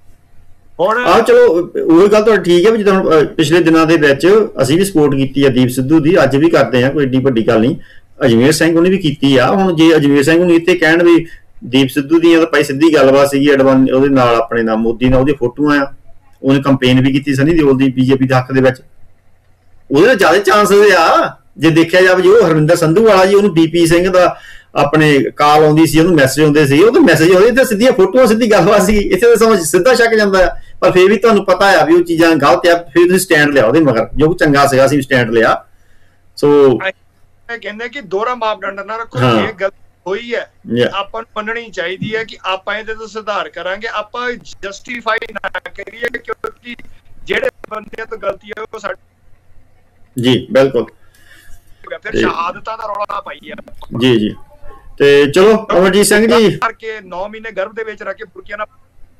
ਹੁਣ ਆਹ ਚਲੋ ਉਹ ਗੱਲ ਤਾਂ ਠੀਕ ਹੈ ਵੀ ਜਿੱਦਾਂ ਹੁਣ ਪਿਛਲੇ ਦਿਨਾਂ ਦੇ ਵਿੱਚ ਅਸੀਂ ਵੀ ਸਪੋਰਟ ਕੀਤੀ ਆ ਦੀਪ ਸਿੱਧੂ ਦੀ, ਅੱਜ ਵੀ ਕਰਦੇ ਆ, ਕੋਈ ਏਡੀ ਵੱਡੀ ਗੱਲ ਨਹੀਂ। ਅਜਮੇਰ ਸਿੰਘ ਉਹਨੇ ਵੀ ਕੀਤੀ ਆ। ਹੁਣ ਜੇ ਅਜਮੇਰ ਸਿੰਘ ਨੂੰ ਇੱਥੇ ਕਹਿਣ ਵੀ ਦੀਪ ਸਿੱਧੂ ਦੀਆਂ ਤਾਂ ਭਾਈ ਸਿੱਧੀ ਗੱਲਬਾਤ ਸੀਗੀ ਐਡਵਾਨ ਉਹਦੇ ਨਾਲ ਆਪਣੇ ਨਾਲ ਮੋਦੀ ਨਾਲ ਉਹਦੀ ਫੋਟੋਆਂ ਆ, ਉਹਨੇ ਕੰਪੇਨ ਵੀ ਕੀਤੀ ਸਨੀ ਦਿਓਲ ਦੀ ਬੀਜੇਪੀ ਦੇ ਹੱਕ ਦੇ ਵਿੱਚ, ਉਹਦੇ ਨਾਲ ਜ਼ਿਆਦਾ ਚਾਂਸਸ ਆ। ਜੇ ਦੇਖਿਆ ਜਾਵੇ ਜੋ ਹਰਮਿੰਦਰ ਸੰਧੂ ਵਾਲਾ ਜੀ ਉਹਨੂੰ ਬੀਪੀ ਸਿੰਘ ਦਾ ਆਪਣੇ ਕਾਲ ਆਉਂਦੀ ਸੀ, ਉਹਨੂੰ ਮੈਸੇਜ ਆਉਂਦੇ ਸੀ, ਉਹ ਤਾਂ ਮੈਸੇਜ ਆਉਂਦੇ ਤੇ ਸਿੱਧੀਆਂ ਫੋਟੋਆਂ ਸਿੱਧੀ ਗੱਲਬਾਤ ਸੀ। ਇੱਥੇ ਤਾਂ ਸਮਝ ਸਿੱਧਾ ਸ਼ੱਕ ਜਾਂਦਾ ਆ, ਪਰ ਫਿਰ ਵੀ ਤੁਹਾਨੂੰ ਪਤਾ ਆ ਵੀ ਉਹ ਚੀਜ਼ਾਂ ਗਲਤ ਆ, ਫਿਰ ਤੁਸੀਂ ਸਟੈਂਡ ਲਿਆ ਉਹਦੇ ਮਗਰ, ਜੋ ਚੰਗਾ ਸੀਗਾ ਅਸੀਂ ਸਟੈਂਡ ਲਿਆ। ਸੋ ਕਹਿੰਦੇ ਕਿ ਦੋਹਰਾ ਮਾਪਦੰਡ ਨਾ ਰੱਖੋ, ਇਹ ਗਲਤ ਹੋਈ ਹੈ ਆਪਾਂ ਨੂੰ ਮੰਨਣੀ ਚਾਹੀਦੀ ਹੈ ਕਿ ਆਪਾਂ ਇਹਦੇ ਤੋਂ ਸੁਧਾਰ ਕਰਾਂਗੇ, ਆਪਾਂ ਜਸਟੀਫਾਈ ਨਾ ਕਰੀਏ ਕਿਉਂਕਿ ਜਿਹੜੇ ਬੰਦੇ ਤੋਂ ਗਲਤੀ ਹੈ ਉਹ ਸਾਡੇ ਜੀ ਬਿਲਕੁਲ ਫਿਰ ਸ਼ਹਾਦਤਾਂ ਦਾ ਰੌਲਾ ਪਾਈ ਆ ਜੀ ਜੀ। ਤੇ ਚਲੋ ਅਮਰਜੀਤ ਸਿੰਘ ਜੀ ਕਰਕੇ ਨੌ ਮਹੀਨੇ ਗਰਭ ਦੇ ਵਿੱਚ ਰੱਖ ਕੇ ਬੁਰਕੀਆਂ ਨਾਲ।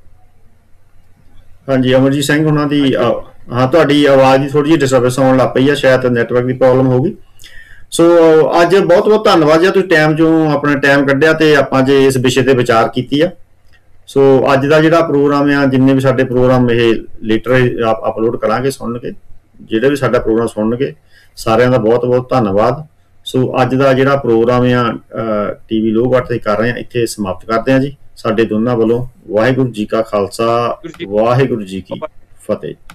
ਹਾਂਜੀ ਅਮਰਜੀਤ ਸਿੰਘ ਉਹਨਾਂ ਦੀ ਹਾਂ ਤੁਹਾਡੀ ਆਵਾਜ਼ ਦੀ ਥੋੜੀ ਜਿਹੀ ਡਿਸਟਰਬੈਂਸ ਆਉਣ ਲੱਗ ਪਈ ਆ, ਸ਼ਾਇਦ ਨੈਟਵਰਕ ਦੀ ਪ੍ਰੋਬਲਮ ਹੋਊਗੀ। ਸੋ ਅੱਜ ਬਹੁਤ ਬਹੁਤ ਧੰਨਵਾਦ ਜੀ ਤੁਸੀਂ ਟਾਈਮ ਚੋਂ ਆਪਣਾ ਟਾਈਮ ਕੱਢਿਆ ਤੇ ਆਪਾਂ ਜੇ ਇਸ ਵਿਸ਼ੇ ਤੇ ਵਿਚਾਰ ਕੀਤੀ ਆ। ਸੋ ਅੱਜ ਦਾ ਜਿਹੜਾ ਪ੍ਰੋਗਰਾਮ ਆ, ਜਿੰਨੇ ਵੀ ਸਾਡੇ ਪ੍ਰੋਗਰਾਮ ਇਹ ਲੇਟਰ ਅਪਲੋਡ ਕਰਾਂਗੇ ਸੁਣਨਗੇ, ਜਿਹੜੇ ਵੀ ਸਾਡਾ ਪ੍ਰੋਗਰਾਮ ਸੁਣਨਗੇ ਸਾਰਿਆਂ ਦਾ ਬਹੁਤ ਬਹੁਤ ਧੰਨਵਾਦ। ਸੋ ਅੱਜ ਦਾ ਜਿਹੜਾ ਪ੍ਰੋਗਰਾਮ ਆ ਟੀਵੀ ਲੋਹਗੜ੍ਹ ਤੇ ਕਰ ਰਹੇ ਆ ਇੱਥੇ ਸਮਾਪਤ ਕਰਦੇ ਆ ਜੀ। ਸਾਡੇ ਦੋਨਾਂ ਵੱਲੋਂ ਵਾਹਿਗੁਰੂ ਜੀ ਕਾ ਖਾਲਸਾ, ਵਾਹਿਗੁਰੂ ਜੀ ਕੀ ਫਤਿਹ।